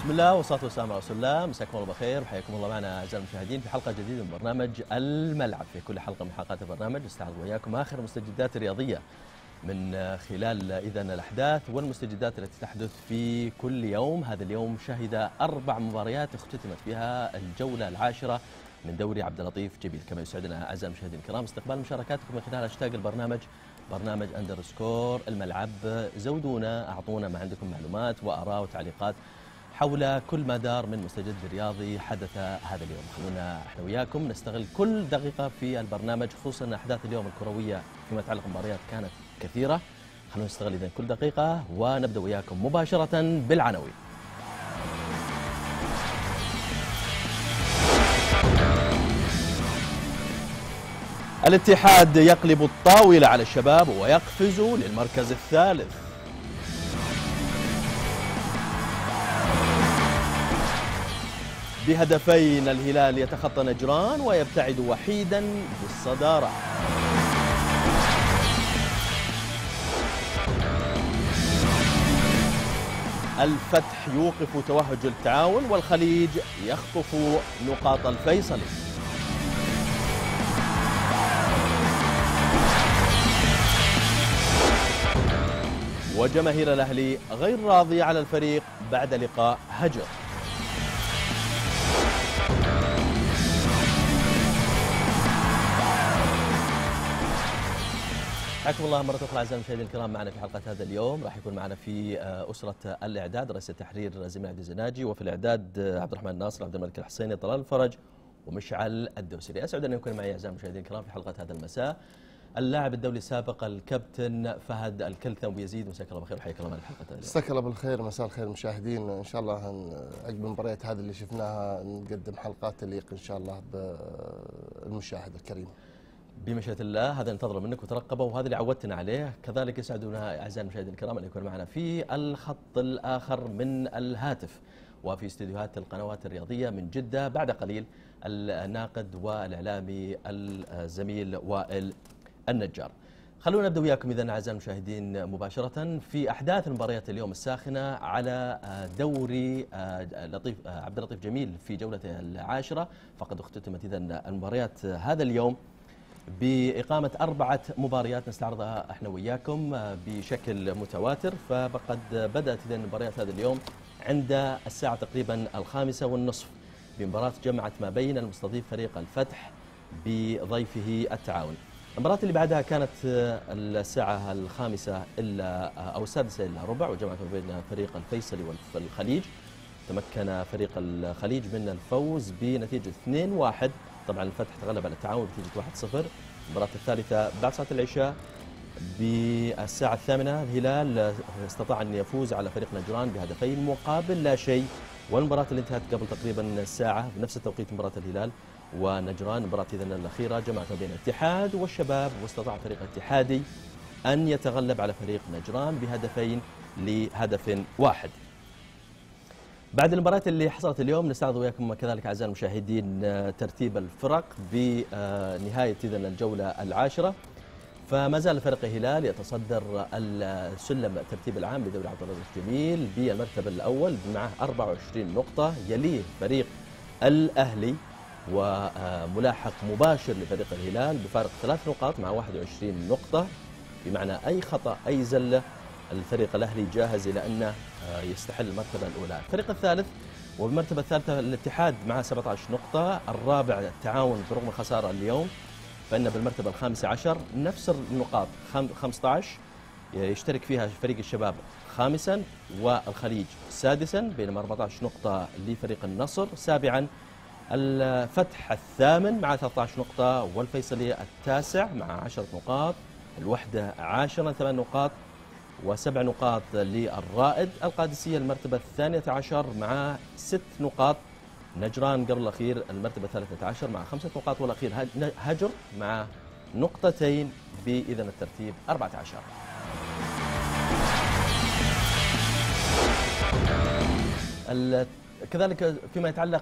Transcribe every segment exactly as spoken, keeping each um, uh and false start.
بسم الله والصلاة والسلام على رسول الله. مساكم الله بخير وحياكم الله معنا أعزائي المشاهدين في حلقة جديدة من برنامج الملعب. في كل حلقة من حلقات البرنامج نستعرض وياكم آخر المستجدات الرياضية من خلال إذن الأحداث والمستجدات التي تحدث في كل يوم. هذا اليوم شهد أربع مباريات اختتمت فيها الجولة العاشرة من دوري عبد اللطيف جبيل. كما يسعدنا أعزائي المشاهدين الكرام استقبال مشاركاتكم من خلال هاشتاج البرنامج برنامج أندرسكور الملعب. زودونا، أعطونا ما عندكم معلومات وآراء وتعليقات حول كل ما دار من مستجد رياضي حدث هذا اليوم. خلونا احنا وياكم نستغل كل دقيقة في البرنامج، خصوصا أحداث اليوم الكروية فيما يتعلق بالمباريات كانت كثيرة. خلونا نستغل إذن كل دقيقة ونبدأ وياكم مباشرة بالعناوين. الاتحاد يقلب الطاولة على الشباب ويقفز للمركز الثالث. بهدفين الهلال يتخطى نجران ويبتعد وحيدا بالصدارة. الفتح يوقف توهج التعاون والخليج يخطف نقاط الفيصلي. وجماهير الأهلي غير راضية على الفريق بعد لقاء هجر. حياكم الله مرة أخرى أعزائي المشاهدين الكرام معنا في حلقة هذا اليوم. راح يكون معنا في أسرة الإعداد رئيس التحرير زميل عبد الزناجي، وفي الإعداد عبد الرحمن الناصر، عبد الملك الحسيني، طلال الفرج، ومشعل الدوسري. أسعد أن يكون معي أعزائي المشاهدين الكرام في حلقة هذا المساء اللاعب الدولي السابق الكابتن فهد الكلثم أبو يزيد. مساك الله بالخير وحياك الله معنا في حلقة هذا. مساك الله بالخير، مساء الخير المشاهدين. ان شاء الله عقب المباريات هذه اللي شفناها نقدم حلقات تليق ان شاء الله بالمشاهد الكريم بمشيئة الله. هذا ننتظره منك وترقبه، وهذا اللي عودتنا عليه. كذلك يسعدنا أعزائي المشاهدين الكرام أن يكون معنا في الخط الآخر من الهاتف وفي استديوهات القنوات الرياضية من جدة بعد قليل الناقد والإعلامي الزميل وائل النجار. خلونا نبدأ وياكم إذن أعزائي المشاهدين مباشرة في أحداث مباريات اليوم الساخنة على دوري لطيف عبد اللطيف جميل في جولته العاشرة. فقد اختتمت إذن المباريات هذا اليوم بإقامة أربعة مباريات نستعرضها احنا وياكم بشكل متواتر. فقد بدأت إذن المباريات هذا اليوم عند الساعة تقريبا الخامسة والنصف بمباراة جمعت ما بين المستضيف فريق الفتح بضيفه التعاون. المباراة اللي بعدها كانت الساعة الخامسة إلا أو السادسة إلا ربع وجمعت ما بين فريق الفيصلي والخليج. تمكن فريق الخليج من الفوز بنتيجة اثنين واحد. طبعا الفتح تغلب على التعاون بنتيجة واحد صفر. المباراة الثالثة بعد صلاة العشاء بالساعة الثامنة الهلال استطاع أن يفوز على فريق نجران بهدفين مقابل لا شيء. والمباراة اللي انتهت قبل تقريبا ساعة بنفس التوقيت مباراة الهلال ونجران، مباراة إذن الأخيرة جمعت بين الاتحاد والشباب، واستطاع فريق الاتحادي أن يتغلب على فريق نجران بهدفين لهدف واحد. بعد المباريات اللي حصلت اليوم نستعرض وياكم كذلك أعزائي المشاهدين ترتيب الفرق بنهاية إذن الجولة العاشرة. فما زال فريق الهلال يتصدر السلم الترتيب العام لدوري عبد اللطيف جميل بالمرتبة الأول معه أربعة وعشرين نقطة. يليه فريق الأهلي وملاحق مباشر لفريق الهلال بفارق ثلاث نقاط مع واحد وعشرين نقطة. بمعنى أي خطأ أي زلة الفريق الأهلي جاهز إلى أنه يستحل المرتبة الأولى. الفريق الثالث وبالمرتبة الثالثة الاتحاد مع سبعة عشر نقطة. الرابع التعاون برغم الخسارة اليوم فإن بالمرتبة الخامسة عشر نفس النقاط خمسة عشر يشترك فيها فريق الشباب خامسا والخليج سادسا بينما أربعة عشر نقطة لفريق النصر سابعا. الفتح الثامن مع ثلاثة عشر نقطة والفيصلي التاسع مع عشرة نقاط. الوحدة عاشرا ثمان نقاط وسبع نقاط للرائد. القادسية المرتبة الثانية عشر مع ست نقاط. نجران قبل الأخير المرتبة الثالثة عشر مع خمسة نقاط، والأخير هجر مع نقطتين بإذن الترتيب أربعة عشر. كذلك فيما يتعلق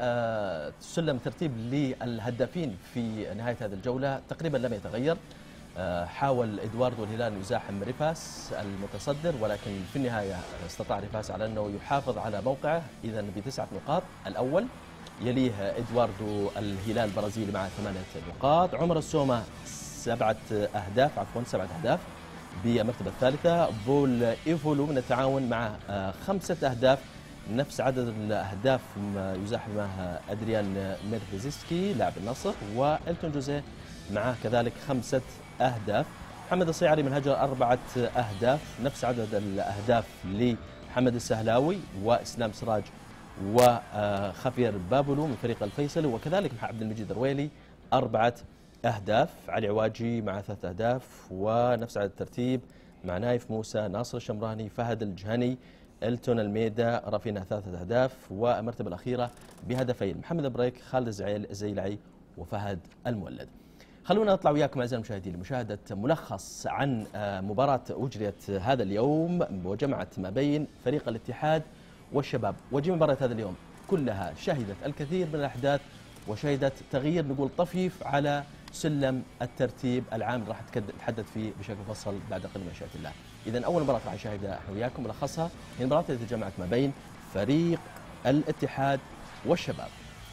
بسلم ترتيب للهدافين في نهاية هذه الجولة تقريبا لم يتغير. حاول إدواردو الهلال يزاحم ريفاس المتصدر، ولكن في النهاية استطاع ريفاس على أنه يحافظ على موقعه إذا بتسعة نقاط الأول، يليه إدواردو الهلال البرازيلي مع ثمانية نقاط، عمر السومة سبعة أهداف عفوا سبعة أهداف بالمرتبة الثالثة، بول إيفولو من التعاون مع خمسة أهداف نفس عدد الأهداف يزاحمه أدريان ميرفيزيسكي لاعب النصر، وإلتون جوزيه معه كذلك خمسة أهداف. محمد الصيعري من هجر أربعة أهداف نفس عدد الأهداف لحمد السهلاوي وإسلام سراج وخفير بابلو من فريق الفيصلي، وكذلك عبد المجيد الرويلي أربعة أهداف، علي عواجي مع ثلاثة أهداف، ونفس عدد الترتيب مع نايف موسى، ناصر الشمراني، فهد الجهني، إلتون الميدا، رافينا ثلاثة أهداف، والمرتبة الأخيرة بهدفين محمد بريك، خالد الزعيل الزيلعي، وفهد المولد. خلونا نطلع وياكم أعزائي المشاهدين لمشاهدة ملخص عن مباراة أجريت هذا اليوم وجمعت ما بين فريق الاتحاد والشباب. وجه مباراة هذا اليوم كلها شهدت الكثير من الأحداث وشهدت تغيير نقول طفيف على سلم الترتيب العام، راح نتحدث فيه بشكل مفصل بعد قليل مشيئة الله. إذا أول مباراة راح نشاهدها احنا وياكم ملخصها هي المباراة التي جمعت ما بين فريق الاتحاد والشباب.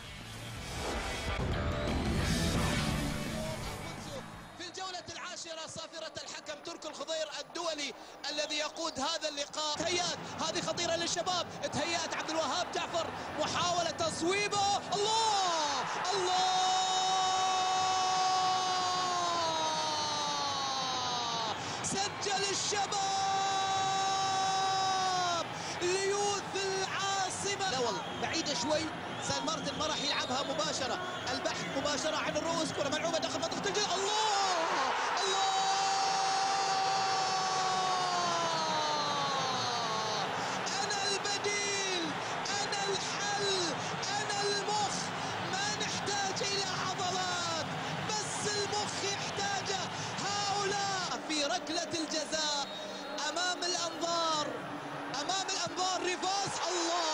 في الجولة العاشرة صافرة الحكم ترك الخضير الدولي الذي يقود هذا اللقاء. تهيأت هذه خطيرة للشباب، تهيأت عبد الوهاب جعفر محاولة تصويبه، الله الله سجل الشباب ليوث العاصمة. لا والله بعيدة شوي، سان مارتن ما راح يلعبها مباشرة، البحث مباشرة عن الرؤوس، كرة ملعوبة داخل منطقة الجزاء، الله الله أنا البديل، أنا الحل، أنا المخ، ما نحتاج إلى عضلات بس المخ يحتاجه. هؤلاء في ركلة الجزاء أمام الأنظار، أمام الأنظار ريفاس، الله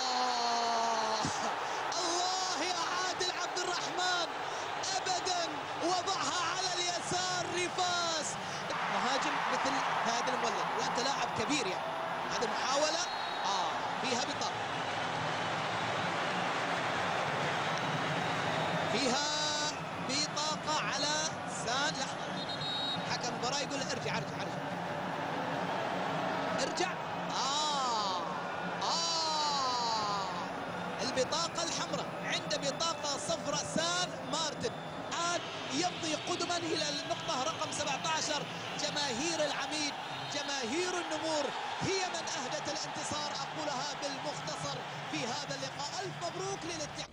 الله يا عادل عبد الرحمن أبدا وضعها على اليسار ريفاس. مهاجم مثل هذا المولد وأنت لاعب كبير يعني، هذه محاولة آه فيها بطاقة، فيها بطاقة على سان. لحظة حكم المباراة يقول له ارجع ارجع ارجع ارجع آه آه البطاقة الحمراء عند بطاقة صفراء سان مارتن. الآن يمضي قدما إلى النقطة رقم سبعة عشر. جماهير العميد، جماهير النمور هي من أهدت الانتصار، أقولها بالمختصر في هذا اللقاء. ألف مبروك للاتحاد.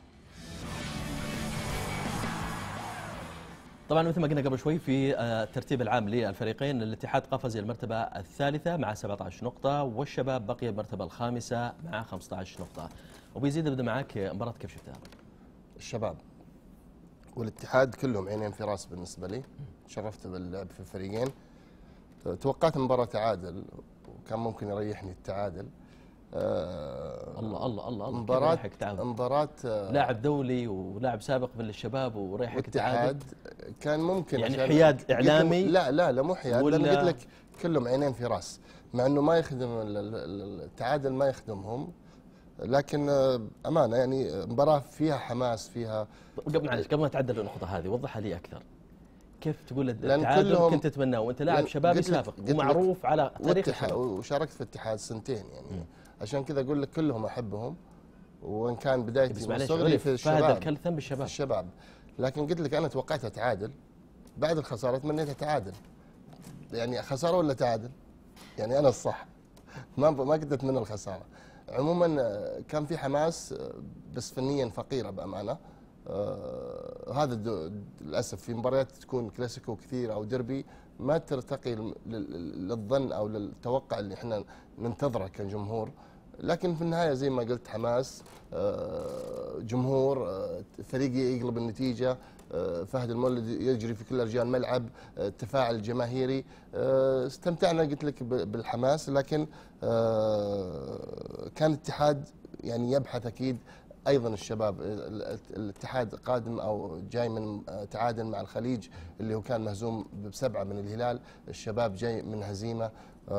طبعا مثل ما قلنا قبل شوي في الترتيب العام للفريقين، الاتحاد قفز الى المرتبة الثالثة مع سبعة عشر نقطة، والشباب بقي المرتبة الخامسة مع خمسة عشر نقطة. وبيزيد ابدا معك مباراة كيف شفتها؟ الشباب والاتحاد كلهم عينين في راس بالنسبة لي، شرفت باللعب في الفريقين. توقعت مباراة تعادل وكان ممكن يريحني التعادل. آه الله الله الله الله مباراة مباراة لاعب دولي ولاعب سابق في الشباب وريحك التعادل كان ممكن يعني حياد اعلامي. لا لا لا مو حياد، لأن قلت لك كلهم عينين في راس، مع انه ما يخدم التعادل ما يخدمهم، لكن امانه يعني مباراه فيها حماس فيها. قبل معلش قبل ما تعدل النقطه هذه وضحها لي اكثر، كيف تقول التعادل كنت تتمناه وانت لاعب شبابي سابق ومعروف على تاريخ الشباب وشاركت في الاتحاد سنتين يعني م. عشان كذا اقول لك كلهم احبهم، وان كان بدايتي من صغري في الشباب فهد الكلثم بالشباب في الشباب، لكن قلت لك انا توقعتها تعادل. بعد الخساره تمنيتها تعادل، يعني خساره ولا تعادل، يعني انا الصح ما ما قدرت اتمنى الخساره. عموما كان في حماس بس فنيا فقيره بامانه. آه هذا للاسف في مباريات تكون كلاسيكو كثير او ديربي ما ترتقي للظن او للتوقع اللي احنا ننتظره كجمهور، لكن في النهايه زي ما قلت حماس، آه جمهور، آه فريق يقلب النتيجه، آه فهد المولد يجري في كل ارجاء الملعب، آه التفاعل الجماهيري، آه استمتعنا قلت لك بالحماس، لكن آه كان الاتحاد يعني يبحث اكيد ايضا الشباب الاتحاد قادم او جاي من تعادل مع الخليج اللي هو كان مهزوم بسبعه من الهلال، الشباب جاي من هزيمه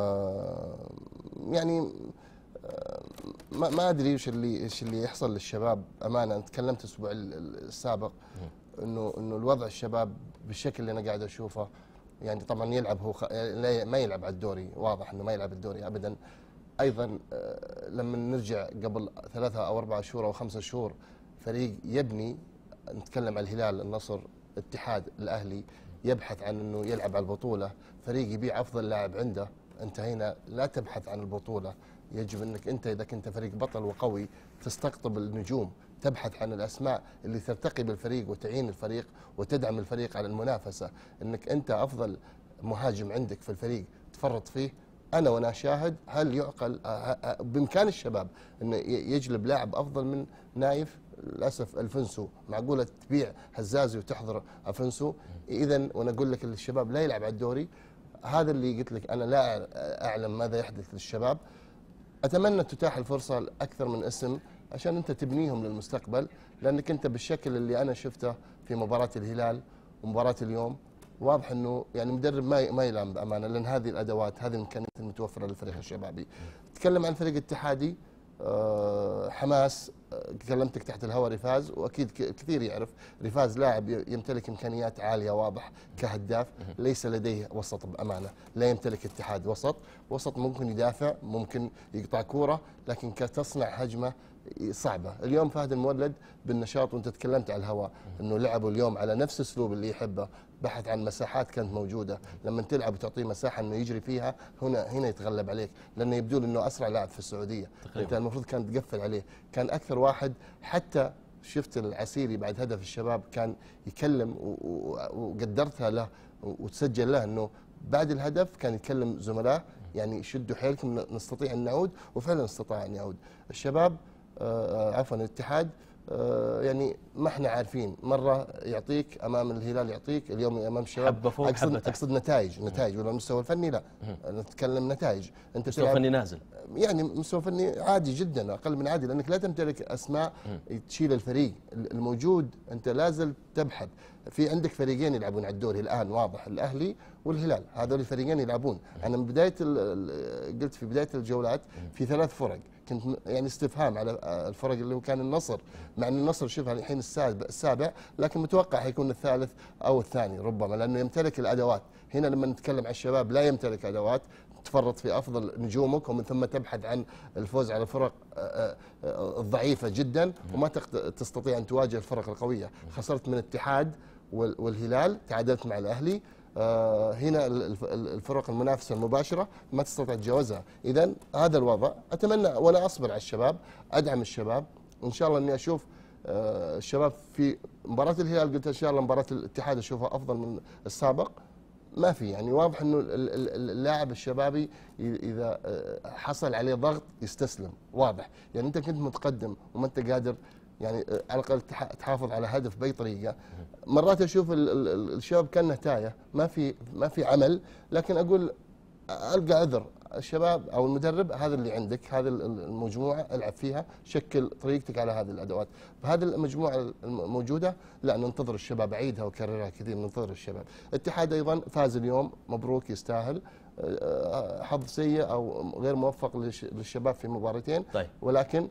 يعني ما ما ادري ايش اللي ايش اللي يحصل للشباب امانه. انا تكلمت الاسبوع السابق انه انه الوضع الشباب بالشكل اللي انا قاعد اشوفه، يعني طبعا يلعب هو خ... ما يلعب على الدوري، واضح انه ما يلعب الدوري ابدا. ايضا لما نرجع قبل ثلاثة او اربعة شهور او خمسة شهور فريق يبني، نتكلم عن الهلال، النصر، الاتحاد، الاهلي، يبحث عن انه يلعب على البطوله، فريق يبيع افضل لاعب عنده. انت هنا لا تبحث عن البطوله، يجب انك انت اذا كنت فريق بطل وقوي تستقطب النجوم، تبحث عن الاسماء اللي ترتقي بالفريق وتعين الفريق وتدعم الفريق على المنافسه. انك انت افضل مهاجم عندك في الفريق تفرط فيه، انا وانا اشاهد هل يعقل بامكان الشباب انه يجلب لاعب افضل من نايف؟ للاسف الفنسو، معقوله تبيع هزازي وتحضر افنسو؟ اذا وانا اقول لك الشباب لا يلعب على الدوري. هذا اللي قلت لك، انا لا اعلم ماذا يحدث للشباب. اتمنى تتاح الفرصه لاكثر من اسم عشان انت تبنيهم للمستقبل، لانك انت بالشكل اللي انا شفته في مباراه الهلال ومباراه اليوم واضح انه يعني مدرب ما ما يلام بامانه، لان هذه الادوات، هذه الامكانيات المتوفره للفريق الشبابي. تكلم عن فريق الاتحادي حماس، كلمتك تحت الهواء رفاز، واكيد كثير يعرف رفاز لاعب يمتلك امكانيات عاليه واضح كهداف، ليس لديه وسط بامانه، لا يمتلك اتحاد وسط، وسط ممكن يدافع، ممكن يقطع كوره، لكن كتصنع هجمه صعبه. اليوم فهد المولد بالنشاط، وانت تكلمت على الهواء انه لعبوا اليوم على نفس اسلوب اللي يحبه، بحث عن مساحات كانت موجوده، لما تلعب وتعطيه مساحه انه يجري فيها هنا هنا يتغلب عليك، لانه يبدو انه اسرع لاعب في السعوديه، انت المفروض كان تقفل عليه، كان اكثر واحد. حتى شفت العسيري بعد هدف الشباب كان يكلم وقدرتها له وتسجل له انه بعد الهدف كان يكلم زملائه يعني شدوا حيلكم نستطيع ان نعود، وفعلا استطاع ان يعود. الشباب آه عفوا الاتحاد آه يعني ما احنا عارفين، مره يعطيك امام الهلال، يعطيك اليوم امام الشباب، اقصد اقصد نتائج نتائج ولا المستوى الفني لا، نتكلم نتائج. انت مستوى فني نازل، يعني مستوى فني عادي جدا، اقل من عادي، لانك لا تمتلك اسماء تشيل الفريق الموجود. انت لازل تبحث في عندك فريقين يلعبون على الدوري الان واضح، الاهلي والهلال، هذول الفريقين يلعبون. انا من بدايه قلت في بدايه الجولات في ثلاث فرق، كنت يعني استفهام على الفرق اللي هو كان النصر، مع ان النصر شوفها الحين السابع، لكن متوقع حيكون الثالث او الثاني ربما، لانه يمتلك الادوات. هنا لما نتكلم عن الشباب لا يمتلك ادوات، تفرط في افضل نجومك ومن ثم تبحث عن الفوز على الفرق الضعيفه جدا، وما تستطيع ان تواجه الفرق القويه. خسرت من الاتحاد والهلال، تعادلت مع الاهلي، آه هنا الفرق المنافسه المباشره ما تستطيع تتجاوزها. اذا هذا الوضع، اتمنى وانا اصبر على الشباب، ادعم الشباب، ان شاء الله اني اشوف آه الشباب في مباراه الهلال، قلت ان شاء الله مباراه الاتحاد اشوفها افضل من السابق. ما في يعني واضح انه اللاعب الشبابي اذا حصل عليه ضغط يستسلم، واضح. يعني انت كنت متقدم وما انت قادر يعني على الاقل تحافظ على هدف باي طريقه. مرات اشوف الشباب كانه تايه، ما في ما في عمل، لكن اقول القى عذر الشباب او المدرب، هذا اللي عندك، هذه المجموعه العب فيها، شكل طريقتك على هذه الادوات. فهذه المجموعه الموجوده لا ننتظر الشباب، اعيدها وكررها كثير، ننتظر الشباب. الاتحاد ايضا فاز اليوم، مبروك يستاهل. حظ سيء او غير موفق للشباب في مباراتين، طيب. ولكن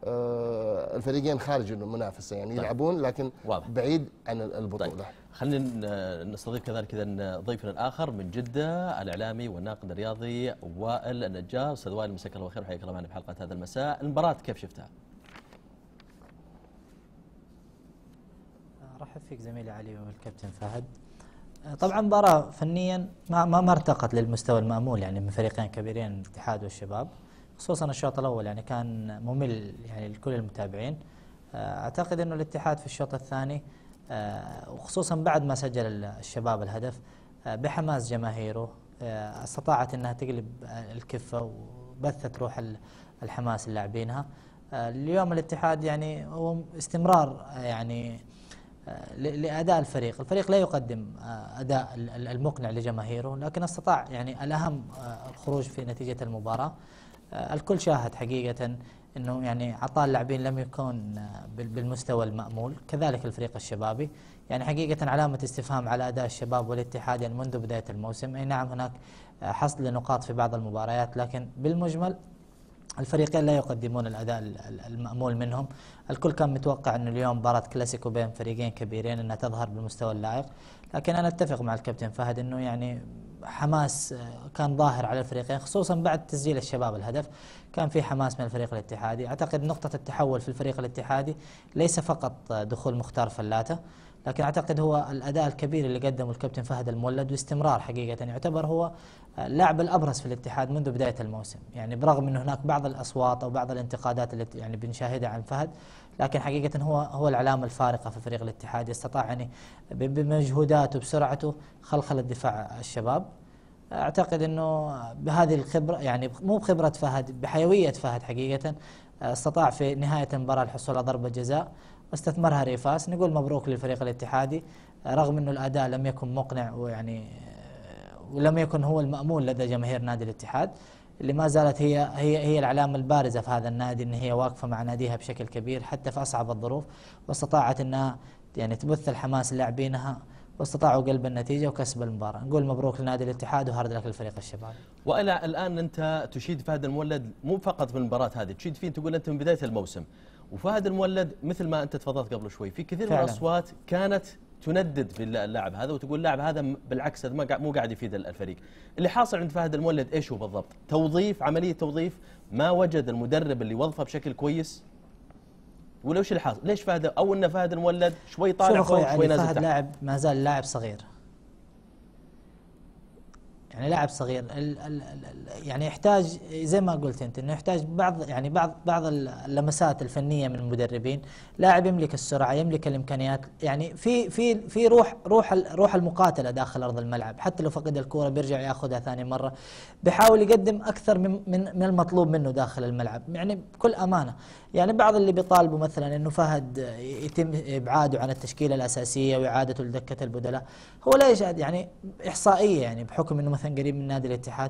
الفريقين خارج المنافسه يعني طيب. يلعبون لكن واضح. بعيد عن البطوله. طيب. خلينا نستضيف كذلك اذا ضيفنا الاخر من جده، الاعلامي والناقد الرياضي وائل النجار. استاذ وائل مساك الله بالخير وحياك الله معنا في حلقه هذا المساء. المباراه كيف شفتها؟ ارحب فيك زميلي علي والكابتن فهد. طبعا مباراه فنيا ما ما ارتقت للمستوى المامول يعني من فريقين كبيرين الاتحاد والشباب، خصوصا الشوط الاول يعني كان ممل يعني لكل المتابعين. اعتقد انه الاتحاد في الشوط الثاني وخصوصا بعد ما سجل الشباب الهدف بحماس جماهيره استطاعت انها تقلب الكفه وبثت روح الحماس اللاعبينها. اليوم الاتحاد يعني هو استمرار يعني لاداء الفريق، الفريق لا يقدم اداء المقنع لجماهيره، لكن استطاع يعني الاهم الخروج في نتيجه المباراه. الكل شاهد حقيقه انه يعني عطاء اللاعبين لم يكن بالمستوى المأمول، كذلك الفريق الشبابي. يعني حقيقة علامة استفهام على أداء الشباب والاتحاد يعني منذ بداية الموسم. أي نعم هناك حصد لنقاط في بعض المباريات، لكن بالمجمل الفريقين لا يقدمون الأداء المأمول منهم. الكل كان متوقع أنه اليوم مباراة كلاسيكو بين فريقين كبيرين أنها تظهر بالمستوى اللائق، لكن أنا أتفق مع الكابتن فهد أنه يعني حماس كان ظاهر على الفريقين، خصوصا بعد تسجيل الشباب الهدف كان في حماس من الفريق الاتحادي. أعتقد نقطة التحول في الفريق الاتحادي ليس فقط دخول مختار فلاتة، لكن أعتقد هو الأداء الكبير اللي قدمه الكابتن فهد المولد، واستمرار حقيقة يعتبر هو اللاعب الأبرز في الاتحاد منذ بداية الموسم. يعني برغم أنه هناك بعض الأصوات أو بعض الانتقادات اللي يعني بنشاهدها عن فهد، لكن حقيقة هو هو العلامة الفارقة في فريق الاتحاد. استطاع يعني بمجهوداته بسرعته خلخل الدفاع الشباب. أعتقد أنه بهذه الخبرة، يعني مو بخبرة فهد، بحيوية فهد حقيقة استطاع في نهاية المباراة الحصول على ضربة جزاء واستثمرها ريفاس. نقول مبروك للفريق الاتحادي، رغم أنه الأداء لم يكن مقنع ويعني ولم يكن هو المأمول لدى جماهير نادي الاتحاد، اللي ما زالت هي هي هي العلامة البارزة في هذا النادي، ان هي واقفة مع ناديها بشكل كبير حتى في أصعب الظروف، واستطاعت انها يعني تبث الحماس لاعبينها، واستطاعوا قلب النتيجة وكسب المباراة. نقول مبروك لنادي الاتحاد وهارد لك للفريق الشبابي. وإلى الآن أنت تشيد فهد المولد مو فقط في المباراة هذه، تشيد فيه تقول أنت من بداية الموسم. وفهد المولد مثل ما أنت تفضلت قبل شوي في كثير فعلا من الأصوات كانت تندد في اللاعب هذا وتقول اللاعب هذا بالعكس هذا مو قاعد يفيد الفريق. اللي حاصل عند فهد المولد ايش هو بالضبط؟ توظيف، عملية توظيف، ما وجد المدرب اللي وظفه بشكل كويس، ولا وش اللي حاصل؟ ليش فهد او ان فهد المولد شوي طالع فوق شوي نازل تحت؟ فهد لاعب ما زال لاعب صغير، يعني لاعب صغير ال ال ال يعني يحتاج زي ما قلت انت انه يحتاج بعض يعني بعض بعض اللمسات الفنيه من المدربين. لاعب يملك السرعه، يملك الامكانيات، يعني في في في روح روح روح المقاتله داخل ارض الملعب، حتى لو فقد الكوره بيرجع ياخذها ثاني مره، بيحاول يقدم اكثر من من من المطلوب منه داخل الملعب. يعني بكل امانه يعني بعض اللي بيطالبوا مثلا انه فهد يتم ابعاده عن التشكيله الاساسيه واعادته لدكه البدلاء، هو لا يشهد يعني احصائيه يعني بحكم انه مثلا قريب من نادي الاتحاد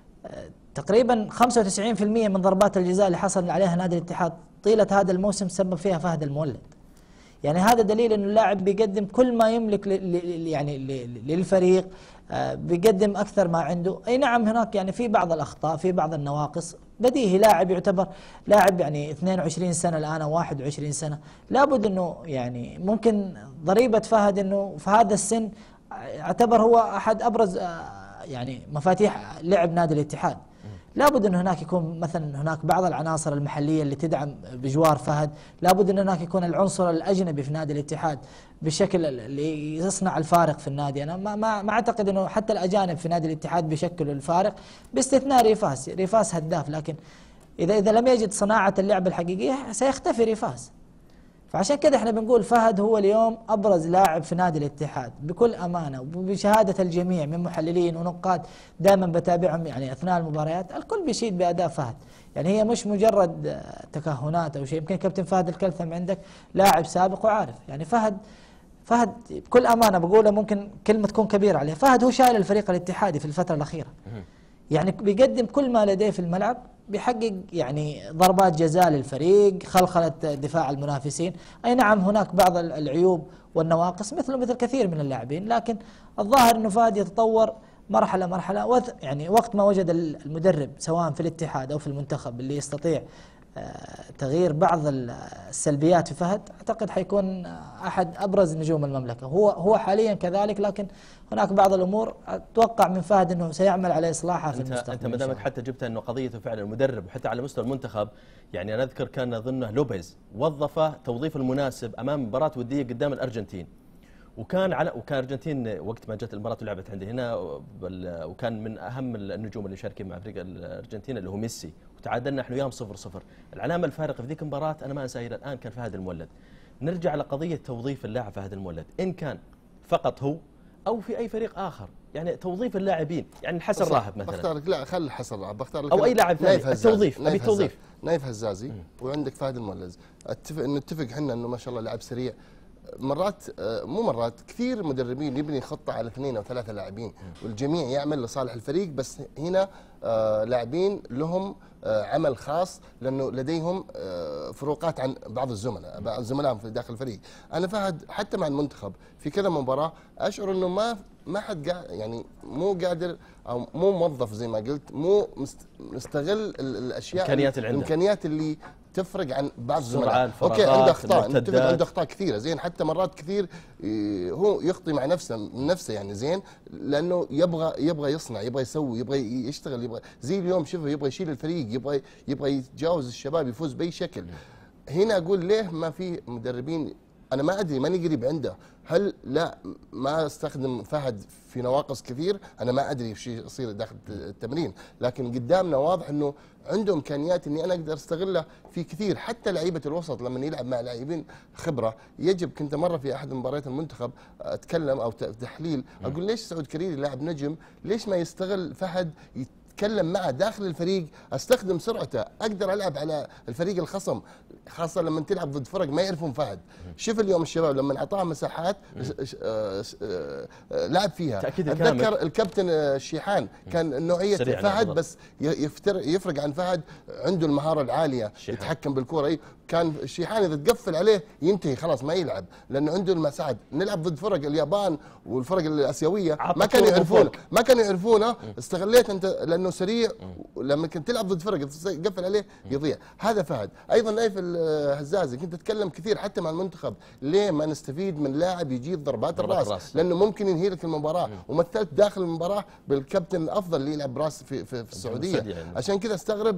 تقريبا خمسة وتسعين بالمئة من ضربات الجزاء اللي حصل عليها نادي الاتحاد طيله هذا الموسم سبب فيها فهد المولد. يعني هذا دليل انه اللاعب بيقدم كل ما يملك يعني للفريق، بيقدم اكثر ما عنده. اي نعم هناك يعني في بعض الاخطاء، في بعض النواقص، بديهي لاعب يعتبر لاعب يعني اثنين وعشرين سنه الان او واحد وعشرين سنه، لابد انه يعني ممكن ضريبه فهد انه في هذا السن اعتبر هو احد ابرز يعني مفاتيح لعب نادي الاتحاد. لابد ان هناك يكون مثلا هناك بعض العناصر المحليه اللي تدعم بجوار فهد، لابد ان هناك يكون العنصر الاجنبي في نادي الاتحاد بالشكل اللي يصنع الفارق في النادي. انا ما ما, ما اعتقد انه حتى الاجانب في نادي الاتحاد بيشكلوا الفارق باستثناء ريفاس. ريفاس هداف، لكن اذا اذا لم يجد صناعه اللعب الحقيقيه سيختفي ريفاس. فعشان كده احنا بنقول فهد هو اليوم ابرز لاعب في نادي الاتحاد بكل امانه، وبشهاده الجميع من محللين ونقاد دائما بتابعهم يعني اثناء المباريات، الكل بيشيد باداء فهد. يعني هي مش مجرد تكهنات او شيء، يمكن كابتن فهد الكلثم عندك لاعب سابق وعارف. يعني فهد فهد بكل امانه بقولها ممكن كلمه تكون كبيره عليه، فهد هو شايل الفريق الاتحادي في الفتره الاخيره. يعني بيقدم كل ما لديه في الملعب، بيحقق يعني ضربات جزاء للفريق، خلخلة دفاع المنافسين. أي نعم هناك بعض العيوب والنواقص مثل مثل كثير من اللاعبين، لكن الظاهر أنه فهد يتطور مرحلة مرحلة. يعني وقت ما وجد المدرب سواء في الاتحاد أو في المنتخب اللي يستطيع تغيير بعض السلبيات في فهد، أعتقد حيكون أحد أبرز نجوم المملكة. هو هو حاليا كذلك، لكن هناك بعض الأمور أتوقع من فهد أنه سيعمل على إصلاحها في المستقبل. أنت ما دامك حتى جبت أنه قضيته فعلا المدرب وحتى على مستوى المنتخب، يعني أنا أذكر كان أظنه لوبيز وظفه توظيف المناسب أمام مباراة ودية قدام الأرجنتين، وكان على وكان الارجنتين وقت ما جت المباراه ولعبت عندي هنا، وكان من اهم النجوم اللي شاركين مع فريق الارجنتين اللي هو ميسي، وتعادلنا احنا وياهم صفر صفر. العلامه الفارقه في ذيك المباراه انا ما انساها الى الان كان فهد المولد. نرجع لقضيه توظيف اللاعب فهد المولد، ان كان فقط هو او في اي فريق اخر، يعني توظيف اللاعبين، يعني حسن راهب مثلا بختار لك، لا خلي حسن راهب، بختار لك او اي لاعب ثاني. التوظيف ابي التوظيف نايف هزازي، وعندك فهد المولد. اتفق نتفق احنا انه ما شاء الله لاعب سريع، مرات مو مرات كثير مدربين يبني خطه على اثنين او ثلاثه لاعبين والجميع يعمل لصالح الفريق، بس هنا لاعبين لهم عمل خاص لانه لديهم فروقات عن بعض الزملاء بعض زملائهم في داخل الفريق. انا فهد حتى مع المنتخب في كذا مباراه اشعر انه ما ما حد قاعد يعني مو قادر او مو موظف زي ما قلت، مو مستغل الاشياء الامكانيات اللي عنده، الامكانيات اللي تفرق عن بعض الزملاء. اوكي عنده اخطاء، نتفق عنده اخطاء كثيره زين، حتى مرات كثير هو يخطي مع نفسه من نفسه يعني زين، لانه يبغى يبغى يصنع، يبغى يسوي، يبغى يشتغل، يبغى زي اليوم شوفه يبغى يشيل الفريق، يبغى يبغى يتجاوز الشباب، يفوز باي شكل. هنا اقول ليه ما في مدربين؟ انا ما ادري، ماني قريب عنده، هل لا ما استخدم فهد في نواقص كثير؟ انا ما ادري ايش يصير داخل التمرين، لكن قدامنا واضح انه عنده امكانيات اني انا اقدر استغلها في كثير. حتى لعيبه الوسط لما يلعب مع لاعبين خبره يجب، كنت مره في احد مباريات المنتخب اتكلم او تحليل اقول ليش سعود كريري لاعب نجم ليش ما يستغل فهد اتكلم معه داخل الفريق، استخدم سرعته، اقدر العب على الفريق الخصم، خاصه لما تلعب ضد فرق ما يعرفون فهد. شوف اليوم الشباب لما اعطاهم مساحات لعب فيها. اتذكر الكابتن الشيحان كان نوعيه فهد بس يفتر يفرق عن فهد، عنده المهاره العاليه الشيحان. يتحكم بالكره، كان الشيحان اذا تقفل عليه ينتهي خلاص ما يلعب، لانه عنده المساعد. نلعب ضد فرق اليابان والفرق الاسيويه ما كانوا يعرفونه ما كانوا يعرفونه استغليت انت لانه سريع، لما كنت تلعب ضد فرق تقفل عليه يضيع. هذا فهد. ايضا نايف الهزازي كنت اتكلم كثير حتى مع المنتخب، ليه ما نستفيد من لاعب يجيب ضربات الراس؟ الراس لانه ممكن ينهي لك المباراه. ومثلت داخل المباراه بالكابتن الافضل اللي يلعب راس في, في, في السعوديه يعني. عشان كذا استغرب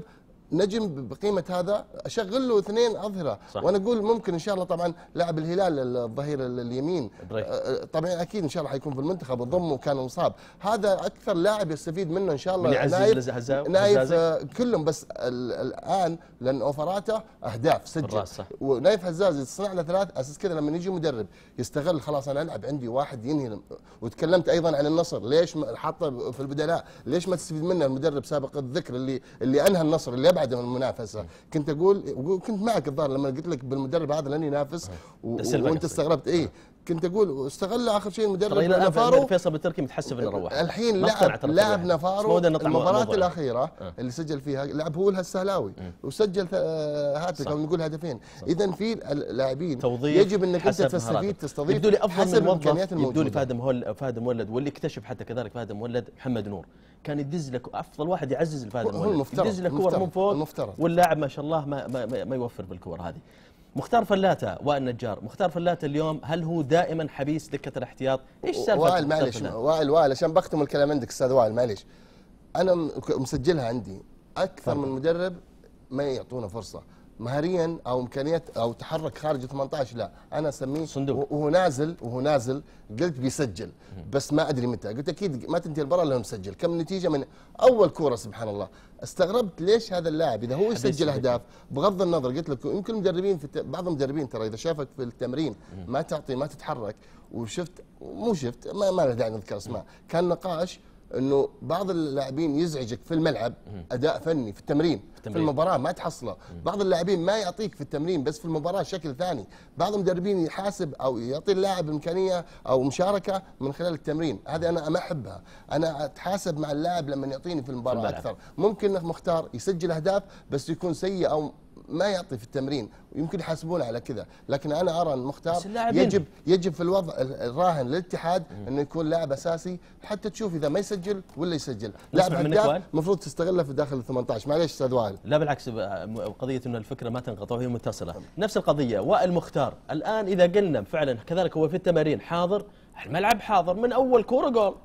نجم بقيمه هذا اشغل له اثنين اظهره، وانا اقول ممكن ان شاء الله طبعا لاعب الهلال الظهير اليمين بريك. طبعا اكيد ان شاء الله حيكون في المنتخب، وضمه كان مصاب، هذا اكثر لاعب يستفيد منه ان شاء الله. نايف نايف كلهم، بس الان لان اوفراته اهداف سجل، ونايف هزازي تصنع له ثلاث اساس كذا لما يجي مدرب يستغل خلاص انا العب عندي واحد ينهي. وتكلمت ايضا عن النصر، ليش حاطه في البدلاء؟ ليش ما تستفيد منه المدرب سابق الذكر اللي اللي انهى النصر اللي بعد من المنافسه؟ كنت اقول وكنت معك الظاهر لما قلت لك بالمدرب هذا لن ينافس وانت استغربت. ايه كنت اقول استغل اخر شيء المدرب نفارو. فيصل بالتركي متحسب انه روح الحين لعب لاعب نفارو المباراه الاخيره أه. اللي سجل فيها لعب هو السهلاوي وسجل هاتريك او نقول هدفين. اذا في اللاعبين يجب انك انت تستفيد تستضيف يبدو لي افضل من موظف. يبدو لي فهد مهول فهد مولد، واللي اكتشف حتى كذلك فهد مولد محمد نور كان يدز لك افضل واحد يعزز الفهد مولد، يدز لك كور من فوق، واللاعب ما شاء الله ما, ما, ما يوفر بالكور هذه. مختار فلاتة وائل نجار، مختار فلاتة اليوم هل هو دائما حبيس دكة الاحتياط؟ ايش سالفة وائل؟ معلش وائل وائل عشان بختم الكلام عندك استاذ وائل، معلش انا مسجلها عندي اكثر طبعا. من مدرب ما يعطونا فرصة مهاريا او امكانيات او تحرك خارج ثمانية عشر، لا انا اسميه صندوق وهو نازل وهو نازل قلت بيسجل بس ما ادري متى، قلت اكيد ما تنتهي المباراه الا مسجل. كم النتيجه من اول كوره؟ سبحان الله استغربت ليش هذا اللاعب اذا هو يسجل اهداف بغض النظر. قلت لك يمكن المدربين في بعض المدربين ترى اذا شافك في التمرين ما تعطي ما تتحرك، وشفت مو شفت ما, ما له داعي نذكر اسماء، كان نقاش انه بعض اللاعبين يزعجك في الملعب اداء فني في التمرين، في, في المباراه ما تحصله. بعض اللاعبين ما يعطيك في التمرين بس في المباراه شكل ثاني. بعض المدربين يحاسب او يعطي اللاعب امكانيه او مشاركه من خلال التمرين، هذه انا ما احبها. انا اتحاسب مع اللاعب لما يعطيني في المباراه في اكثر. ممكن مختار يسجل اهداف بس يكون سيء او ما يعطي في التمرين ويمكن يحاسبونه على كذا، لكن انا ارى المختار يجب يجب في الوضع الراهن للاتحاد انه يكون لاعب اساسي حتى تشوف اذا ما يسجل ولا يسجل. لاعب هداف المفروض تستغله في داخل ال ثمانية عشر. معليش استاذ وائل. لا بالعكس، قضيه انه الفكره ما تنقطع وهي متصله. نفس القضيه وائل مختار الان اذا قلنا فعلا كذلك هو في التمارين حاضر، الملعب حاضر من اول كوره جول.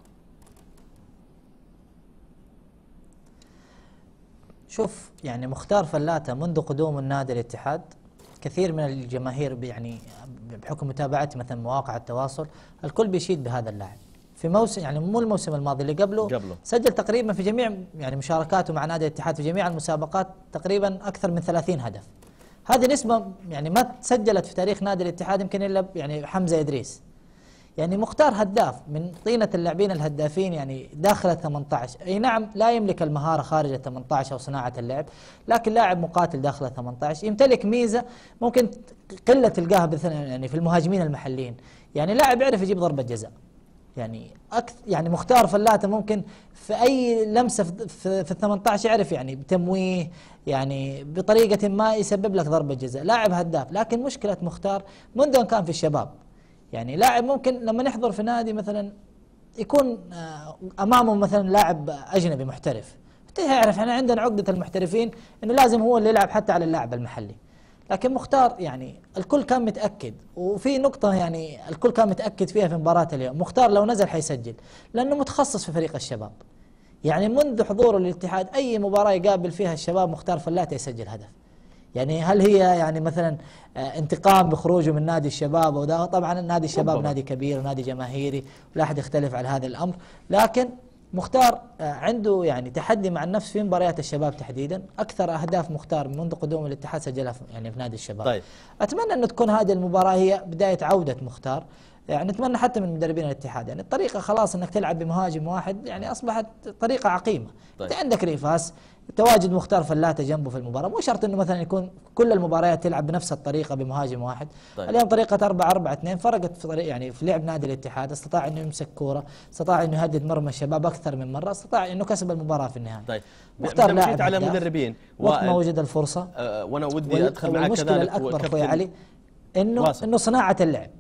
شوف يعني مختار فلاتة منذ قدوم النادي الاتحاد كثير من الجماهير يعني بحكم متابعتي مثلا مواقع التواصل الكل بيشيد بهذا اللاعب. في موسم يعني مو الموسم الماضي اللي قبله, قبله سجل تقريبا في جميع يعني مشاركاته مع نادي الاتحاد في جميع المسابقات تقريبا اكثر من ثلاثين هدف. هذه نسبة يعني ما تسجلت في تاريخ نادي الاتحاد يمكن الا يعني حمزة إدريس. يعني مختار هداف من طينة اللاعبين الهدافين يعني داخل ال ثمانية عشر، اي نعم لا يملك المهارة خارج ال ثمانية عشر او صناعة اللعب، لكن لاعب مقاتل داخل ال ثمانية عشر، يمتلك ميزة ممكن قلة تلقاها يعني في المهاجمين المحليين، يعني لاعب يعرف يجيب ضربة جزاء. يعني أكثر يعني مختار فلاتة ممكن في أي لمسة في, في, في ال ثمانية عشر يعرف يعني بتمويه يعني بطريقة ما يسبب لك ضربة جزاء، لاعب هداف. لكن مشكلة مختار منذ أن كان في الشباب، يعني لاعب ممكن لما نحضر في نادي مثلا يكون أمامه مثلا لاعب أجنبي محترف، يعرف احنا عندنا عقدة المحترفين إنه لازم هو اللي يلعب حتى على اللاعب المحلي. لكن مختار يعني الكل كان متأكد، وفي نقطة يعني الكل كان متأكد فيها في مباراة اليوم، مختار لو نزل حيسجل لأنه متخصص في فريق الشباب. يعني منذ حضوره للاتحاد أي مباراة يقابل فيها الشباب مختار فلاتة يسجل هدف. يعني هل هي يعني مثلا انتقام بخروجه من نادي الشباب؟ وده طبعا نادي الشباب نادي كبير ونادي جماهيري ولا أحد يختلف على هذا الأمر، لكن مختار عنده يعني تحدي مع النفس في مباريات الشباب تحديدا. اكثر اهداف مختار منذ قدوم الاتحاد سجلها يعني في نادي الشباب. طيب. اتمنى ان تكون هذه المباراه هي بدايه عوده مختار، يعني نتمنى حتى من مدربين الاتحاد، يعني الطريقه خلاص انك تلعب بمهاجم واحد يعني اصبحت طريقه عقيمه. طيب. انت عندك ريفاس، تواجد مختار فلاتة جنبه في المباراة، مو شرط انه مثلا يكون كل المباريات تلعب بنفس الطريقة بمهاجم واحد. طيب. اليوم طريقة أربعة أربعة اثنين فرقت في طريق يعني في لعب نادي الاتحاد، استطاع انه يمسك كورة، استطاع انه يهدد مرمى الشباب اكثر من مرة، استطاع انه كسب المباراة في النهاية. طيب. مختار لاعب على مدربين وقت ما وجد الفرصة. أه وانا ودي ادخل معك كذلك. المشكلة الأكبر اخوي علي انه واصل. انه صناعة اللعب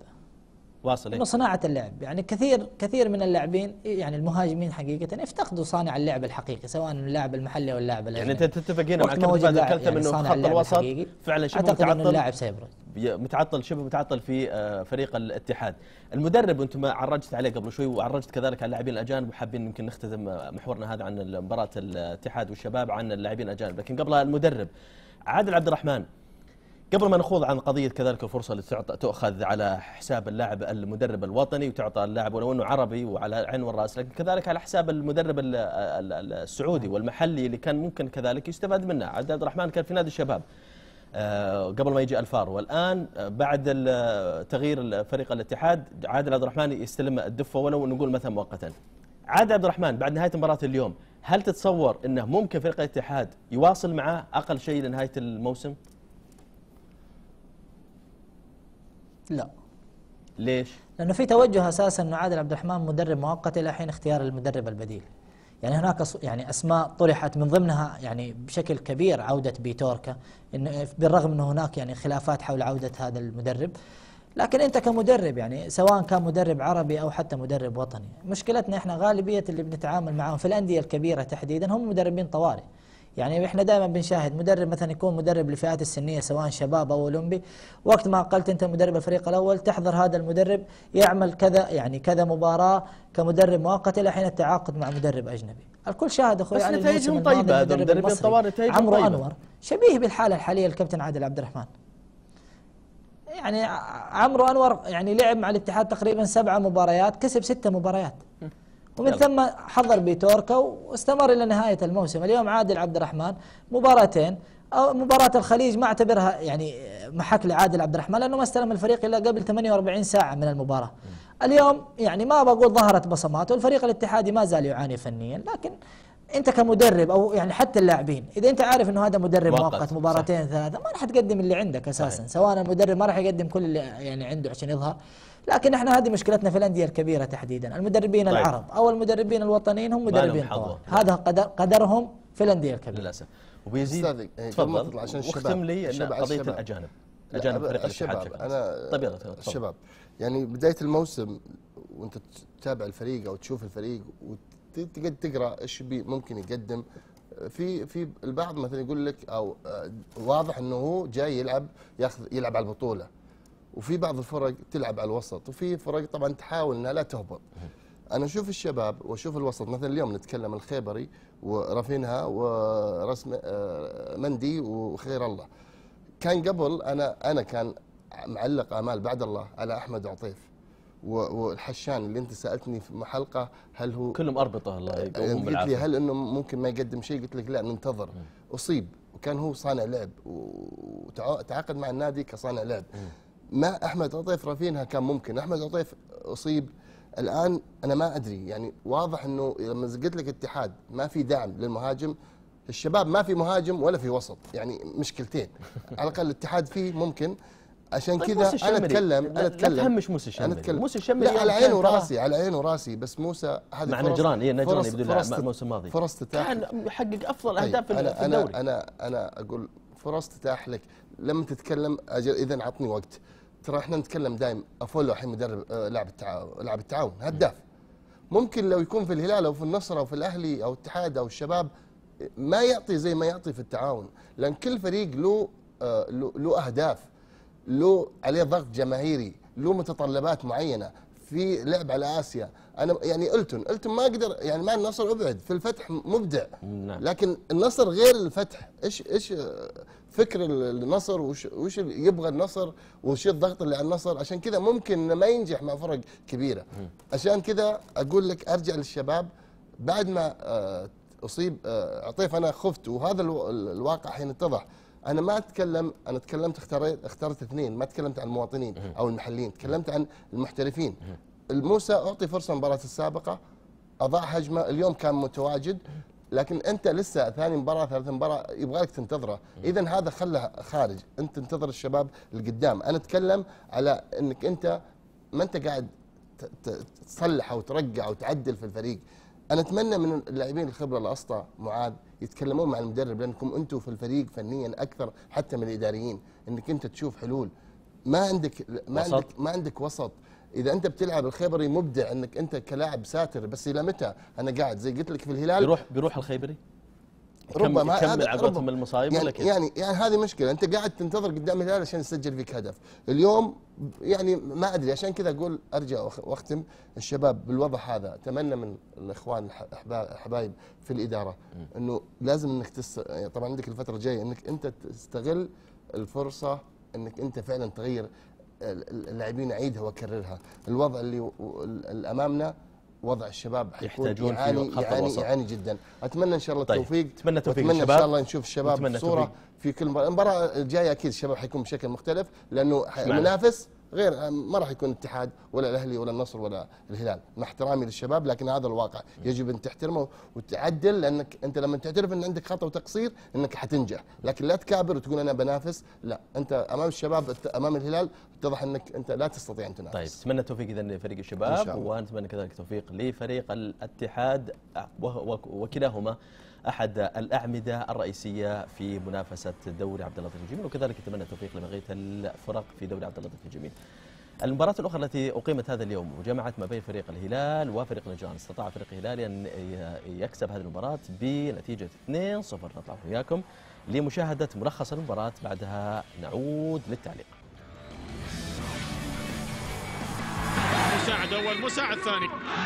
واصل انه صناعة اللعب، يعني كثير كثير من اللاعبين يعني المهاجمين حقيقة يفتقدوا صانع اللعب الحقيقي، سواء اللاعب المحلي او اللاعب الاجنبي. يعني انت تتفقين مع كابتن الكلتم انه خط الوسط فعلا شبه اعتقد متعطل، انه اللاعب سيبرز متعطل شبه متعطل في فريق الاتحاد. المدرب انتم عرجت عليه قبل شوي وعرجت كذلك على اللاعبين الاجانب، وحابين يمكن نختتم محورنا هذا عن مباراة الاتحاد والشباب عن اللاعبين الاجانب، لكن قبلها المدرب عادل عبد الرحمن. قبل ما نخوض عن قضية كذلك الفرصة اللي تؤخذ على حساب اللاعب المدرب الوطني وتعطى اللاعب ولو أنه عربي وعلى عين والرأس، لكن كذلك على حساب المدرب السعودي والمحلي اللي كان ممكن كذلك يستفاد منه. عادل عبد الرحمن كان في نادي الشباب قبل ما يجي الفار، والآن بعد تغيير فريق الاتحاد عادل عبد الرحمن يستلم الدفة ولو نقول مثلا مؤقتا. عادل عبد الرحمن بعد نهاية مباراة اليوم هل تتصور أنه ممكن فريق الاتحاد يواصل معه أقل شيء لنهاية الموسم؟ لا. ليش؟ لأنه في توجه أساسا أنه عادل عبد الرحمن مدرب مؤقت إلى حين اختيار المدرب البديل. يعني هناك يعني أسماء طرحت من ضمنها يعني بشكل كبير عودة بيتوركا، إنه بالرغم أنه هناك يعني خلافات حول عودة هذا المدرب، لكن أنت كمدرب يعني سواء كان مدرب عربي أو حتى مدرب وطني، مشكلتنا إحنا غالبية اللي بنتعامل معهم في الأندية الكبيرة تحديدا هم مدربين طوارئ. يعني احنا دائما بنشاهد مدرب مثلا يكون مدرب للفئات السنيه سواء شباب او اولمبي، وقت ما قلت انت مدرب الفريق الاول تحضر هذا المدرب يعمل كذا يعني كذا مباراه كمدرب مؤقت الى حين التعاقد مع مدرب اجنبي. الكل شاهد اخوي علي نتائجهم طيبه، هذول مدربين طوارئ عمرو طيبة. انور شبيه بالحاله الحاليه الكابتن عادل عبد الرحمن. يعني عمرو انور يعني لعب مع الاتحاد تقريبا سبعة مباريات، كسب ستة مباريات، ومن ثم حضر بيتوركا واستمر إلى نهاية الموسم. اليوم عادل عبد الرحمن مباراتين، أو مباراة الخليج ما اعتبرها يعني محك لعادل عبد الرحمن لأنه ما استلم الفريق إلا قبل ثمانية وأربعين ساعة من المباراة. اليوم يعني ما بقول ظهرت بصمات، والفريق الاتحادي ما زال يعاني فنيا، لكن أنت كمدرب أو يعني حتى اللاعبين إذا أنت عارف إنه هذا مدرب مؤقت مباراتين ثلاثة ما راح تقدم اللي عندك أساسا. صحيح. سواء المدرب ما راح يقدم كل اللي يعني عنده عشان يظهر، لكن احنا هذه مشكلتنا في الانديه الكبيره تحديدا، المدربين طيب. العرب او المدربين الوطنيين هم مدربين طوال، هذا قدر قدرهم في الانديه الكبيره للاسف. وبيزيد تفضل عشان واختم لي قضيه الاجانب اجانب فريق الاتحاد. انا طيب الشباب يعني بدايه الموسم وانت تتابع الفريق او تشوف الفريق وتقعد تقرا ايش ممكن يقدم، في في البعض مثلا يقول لك او واضح انه هو جاي يلعب ياخذ يلعب على البطوله، وفي بعض الفرق تلعب على الوسط، وفي فرق طبعا تحاول انها لا تهبط. انا اشوف الشباب واشوف الوسط، مثلا اليوم نتكلم الخيبري ورافينها ورسم مندي وخير الله. كان قبل انا انا كان معلق امال بعد الله على احمد عطيف والحشان اللي انت سالتني في حلقه هل هو كلهم اربطه الله يقوم بالعافيه، قلت لي هل انه ممكن ما يقدم شيء؟ قلت لك لا ننتظر. م. اصيب وكان هو صانع لعب وتعاقد مع النادي كصانع لعب. م. ما احمد عطيف رافينها كان ممكن. احمد عطيف اصيب الان انا ما ادري، يعني واضح انه لما قلت لك اتحاد ما في دعم للمهاجم، الشباب ما في مهاجم ولا في وسط، يعني مشكلتين. على الاقل الاتحاد فيه ممكن، عشان طيب كذا انا اتكلم انا اتكلم لا تهمش موسى الشمري. انا اتكلم موسى الشمري لا على عيني وراسي، على عيني وراسي، بس موسى هذا مع نجران، هي نجران يبدو له الموسم الماضي فرص تتاح، كان يحقق افضل اهداف طيب في أنا الدوري. انا انا انا اقول فرص تتاح لك لما تتكلم. اجل اذا عطني وقت، ترى احنا نتكلم دائم. افولو الحين مدرب آه لاعب التعاون، لاعب التعاون هداف، ممكن لو يكون في الهلال او في النصر او في الاهلي او الاتحاد او الشباب ما يعطي زي ما يعطي في التعاون، لان كل فريق له آه له, له اهداف، له عليه ضغط جماهيري، له متطلبات معينه. في لعب على اسيا، انا يعني التون التون ما اقدر، يعني مع النصر ابعد، في الفتح مبدع، نعم. لكن النصر غير الفتح. ايش ايش فكر النصر، وش وش يبغى النصر، وش الضغط اللي على النصر، عشان كذا ممكن ما ينجح مع فرق كبيره. عشان كذا اقول لك ارجع للشباب. بعد ما اصيب عطيف انا خفت، وهذا الواقع حين اتضح. انا ما اتكلم، انا تكلمت اختاريت اخترت اثنين، ما تكلمت عن المواطنين او المحليين، تكلمت عن المحترفين. الموسى اعطي فرصه المباراه السابقه، اضاع هجمه، اليوم كان متواجد، لكن انت لسه ثاني مباراه ثالث مباراه يبغى لك تنتظره، اذا هذا خله خارج، انت تنتظر الشباب القدام. انا اتكلم على انك انت ما انت قاعد تصلح او ترقع او تعدل في الفريق. انا اتمنى من اللاعبين الخبره الاسطى معاذ يتكلمون مع المدرب، لانكم انتم في الفريق فنيا اكثر حتى من الاداريين، انك انت تشوف حلول. ما عندك ما وسط. عندك ما عندك وسط. اذا انت بتلعب الخيبري مبدع، انك انت كلاعب ساتر، بس الى متى؟ انا قاعد زي قلت لك في الهلال. بيروح بيروح الخيبري ربما يكمل عقبتهم من المصايب يعني ولا كيف؟ يعني يعني هذه مشكله، انت قاعد تنتظر قدام الهلال عشان يسجل فيك هدف. اليوم يعني ما ادري، عشان كذا اقول ارجع واختم الشباب بالوضع هذا. اتمنى من الاخوان الحبايب في الاداره انه لازم انك تست... طبعا عندك الفتره الجايه انك انت تستغل الفرصه، انك انت فعلا تغير اللاعبين. اعيدها واكررها، الوضع اللي اللي امامنا وضع الشباب يحتاجون يعاني في يعاني, الوسط. يعاني جدا. اتمنى ان شاء الله طيب. التوفيق، اتمنى توفيق اتمنى الشباب، ان شاء الله نشوف الشباب بصوره توفيق. في كل مباراه. المباراه الجايه اكيد الشباب حيكون بشكل مختلف، لانه المنافس غير، ما راح يكون الاتحاد ولا الاهلي ولا النصر ولا الهلال، مع احترامي للشباب، لكن هذا الواقع يجب ان تحترمه وتعدل، لانك انت لما تعترف ان عندك خطا وتقصير انك حتنجح، لكن لا تكابر وتقول انا بنافس. لا، انت امام الشباب امام الهلال اتضح انك انت لا تستطيع ان تنافس. طيب، اتمنى التوفيق اذا لفريق الشباب، ونتمنى كذلك التوفيق لفريق الاتحاد، وكلاهما احد الاعمده الرئيسيه في منافسه دوري عبد اللطيف الجميل، وكذلك اتمنى التوفيق لبقيه الفرق في دوري عبد اللطيف الجميل. المباراة الأخرى التي أقيمت هذا اليوم وجمعت ما بين فريق الهلال وفريق نجران، استطاع فريق الهلال أن يكسب هذه المباراة بنتيجة اثنين صفر. نطلع وياكم لمشاهدة ملخص المباراة، بعدها نعود للتعليق. مساعد أول، مساعد ثاني،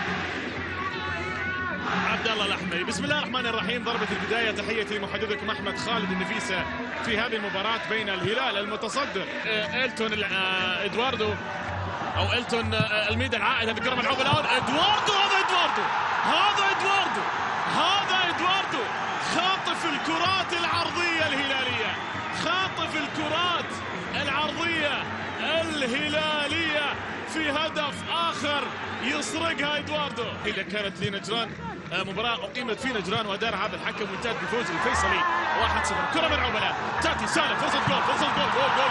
عبد الله الأحمري. بسم الله الرحمن الرحيم. ضربة البداية، تحيتي لمحدثكم أحمد خالد النفيسة في هذه المباراة بين الهلال المتصدر إلتون إدواردو أو إلتون الميدا العائد. هذه الكرة ملعوبة الآن، إدواردو، هذا إدواردو، هذا إدواردو، هذا إدواردو خاطف الكرات العرضية الهلالية، خاطف الكرات العرضية الهلالية في هدف آخر يسرقها إدواردو. إذا كانت لنجران مباراة أقيمت في نجران وأدارها هذا الحكم وانتهت بفوز الفيصلي واحد صفر. كرة ملعوبة الآن، تأتي سالم، فرصة جول، فرصة جول، جول جول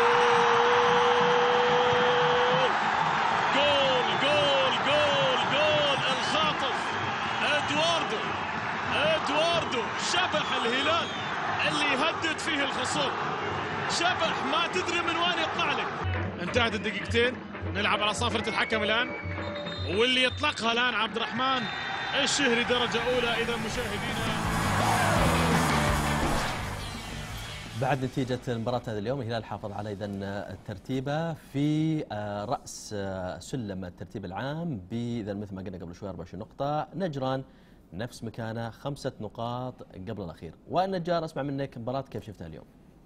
جول جول جول جول جول الخاطف إدواردو. إدواردو شبح الهلال اللي يهدد فيه الخصوم، شبح ما تدري من وين يطلع لك. انتهت الدقيقتين، نلعب على صافرة الحكم الآن، واللي يطلقها الآن عبد الرحمن الشهري درجة أولى. إذا مشاهدينا، بعد نتيجة المباراة هذا اليوم، الهلال حافظ على إذن الترتيبة في رأس سلم الترتيب العام بإذن مثل ما قلنا قبل شوي أربعة وعشرين نقطة. نجران نفس مكانه خمسة نقاط قبل الأخير. والنجار، أسمع منك مباراة كيف شفتها اليوم؟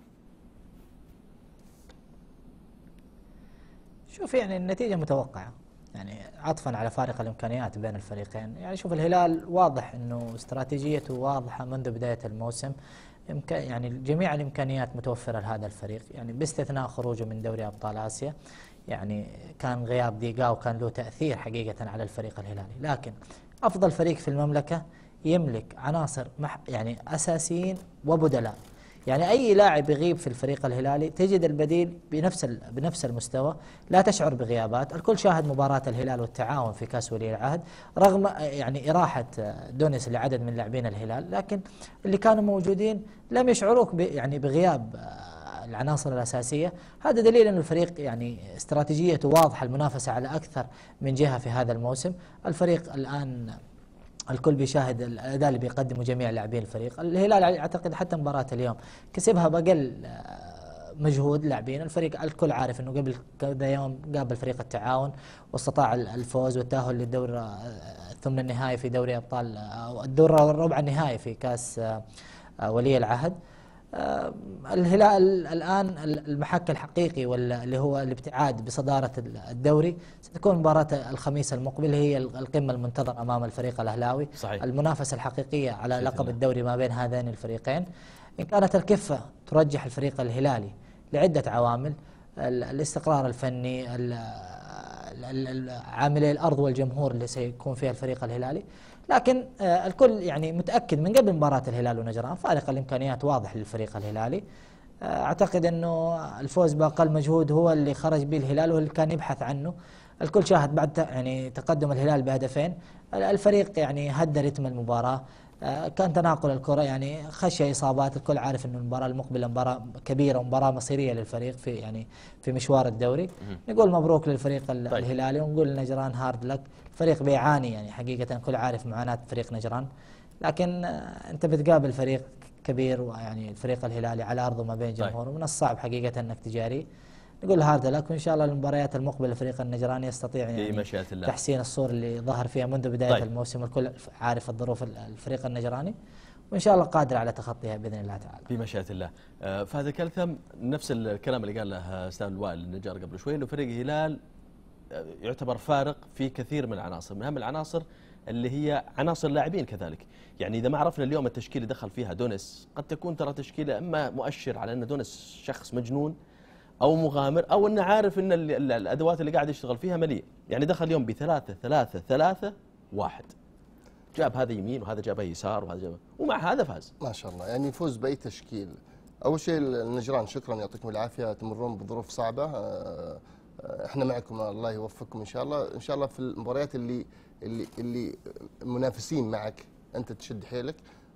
شوف، يعني النتيجة متوقعة، يعني عطفا على فارق الامكانيات بين الفريقين. يعني شوف، الهلال واضح انه استراتيجيته واضحه منذ بدايه الموسم، يعني جميع الإمكانيات متوفرة لهذا الفريق، يعني باستثناء خروجه من دوري أبطال آسيا. يعني كان غياب ديغاو كان له تأثير حقيقة على الفريق الهلالي، لكن أفضل فريق في المملكة يملك عناصر يعني أساسيين وبدلاء. يعني أي لاعب يغيب في الفريق الهلالي تجد البديل بنفس بنفس المستوى، لا تشعر بغيابات. الكل شاهد مباراة الهلال والتعاون في كأس ولي العهد، رغم يعني إراحة دونيس لعدد من لاعبين الهلال، لكن اللي كانوا موجودين لم يشعروك يعني بغياب العناصر الأساسية. هذا دليل أن الفريق يعني استراتيجيته واضحة، المنافسة على أكثر من جهة في هذا الموسم. الفريق الآن الكل بيشاهد الأداء اللي بيقدمه جميع لاعبين الفريق. الهلال أعتقد حتى مباراة اليوم كسبها بأقل مجهود لاعبين. الفريق الكل عارف أنه قبل كذا يوم قابل فريق التعاون واستطاع الفوز والتأهل للدور ثمن النهائي في دوري أبطال أو الدور الربع النهائي في كأس ولي العهد. الهلال الآن المحك الحقيقي واللي هو الابتعاد بصدارة الدوري ستكون مباراة الخميس المقبل، هي القمة المنتظرة أمام الفريق الأهلاوي. صحيح. المنافسة الحقيقية على لقب الدوري ما بين هذين الفريقين. إن كانت الكفة ترجح الفريق الهلالي لعدة عوامل، الاستقرار الفني، عاملي الأرض والجمهور اللي سيكون فيها الفريق الهلالي، لكن آه الكل يعني متأكد من قبل مباراة الهلال ونجران فارق الإمكانيات واضح للفريق الهلالي. آه أعتقد أنه الفوز بأقل مجهود هو اللي خرج به الهلال واللي كان يبحث عنه. الكل شاهد بعد يعني تقدم الهلال بهدفين الفريق يعني هدى رتم المباراة. آه كان تناقل الكرة، يعني خشية إصابات. الكل عارف أنه المباراة المقبلة مباراة كبيرة ومباراة مصيرية للفريق في يعني في مشوار الدوري. نقول مبروك للفريق طيب. الهلالي، ونقول نجران هارد لك. الفريق بيعاني يعني حقيقة، الكل عارف معاناة فريق نجران، لكن آه أنت بتقابل فريق كبير ويعني الفريق الهلالي على أرضه ما بين جمهوره، من الصعب حقيقة أنك تجاري. نقول هارد لك، وإن شاء الله المباريات المقبلة فريق النجران يستطيع يعني تحسين الصورة اللي ظهر فيها منذ بداية طيب. الموسم. الكل عارف الظروف الفريق النجراني، وإن شاء الله قادر على تخطيها بإذن الله تعالى بمشيئة الله. آه فهد الكلثم، نفس الكلام اللي قاله أستاذ الوائل النجار قبل شوي، إنه فريق الهلال يعتبر فارق في كثير من العناصر، من أهم العناصر اللي هي عناصر لاعبين كذلك. يعني إذا ما عرفنا اليوم التشكيلة اللي دخل فيها دونيس، قد تكون ترى تشكيلة إما مؤشر على أن دونيس شخص مجنون أو مغامر، أو أنه عارف أن الأدوات اللي قاعد يشتغل فيها مليء. يعني دخل اليوم بثلاثة ثلاثة ثلاثة واحد، جاب هذا يمين وهذا جابه يسار وهذا جابه، ومع هذا فاز ما شاء الله. يعني يفوز بأي تشكيل. أول شيء النجران شكرا، يعطيكم العافية، تمرون بظروف صعبة، احنا معكم، الله يوفقكم ان شاء الله. ان شاء الله في المباريات اللي اللي اللي منافسين معك انت تشد حيلك،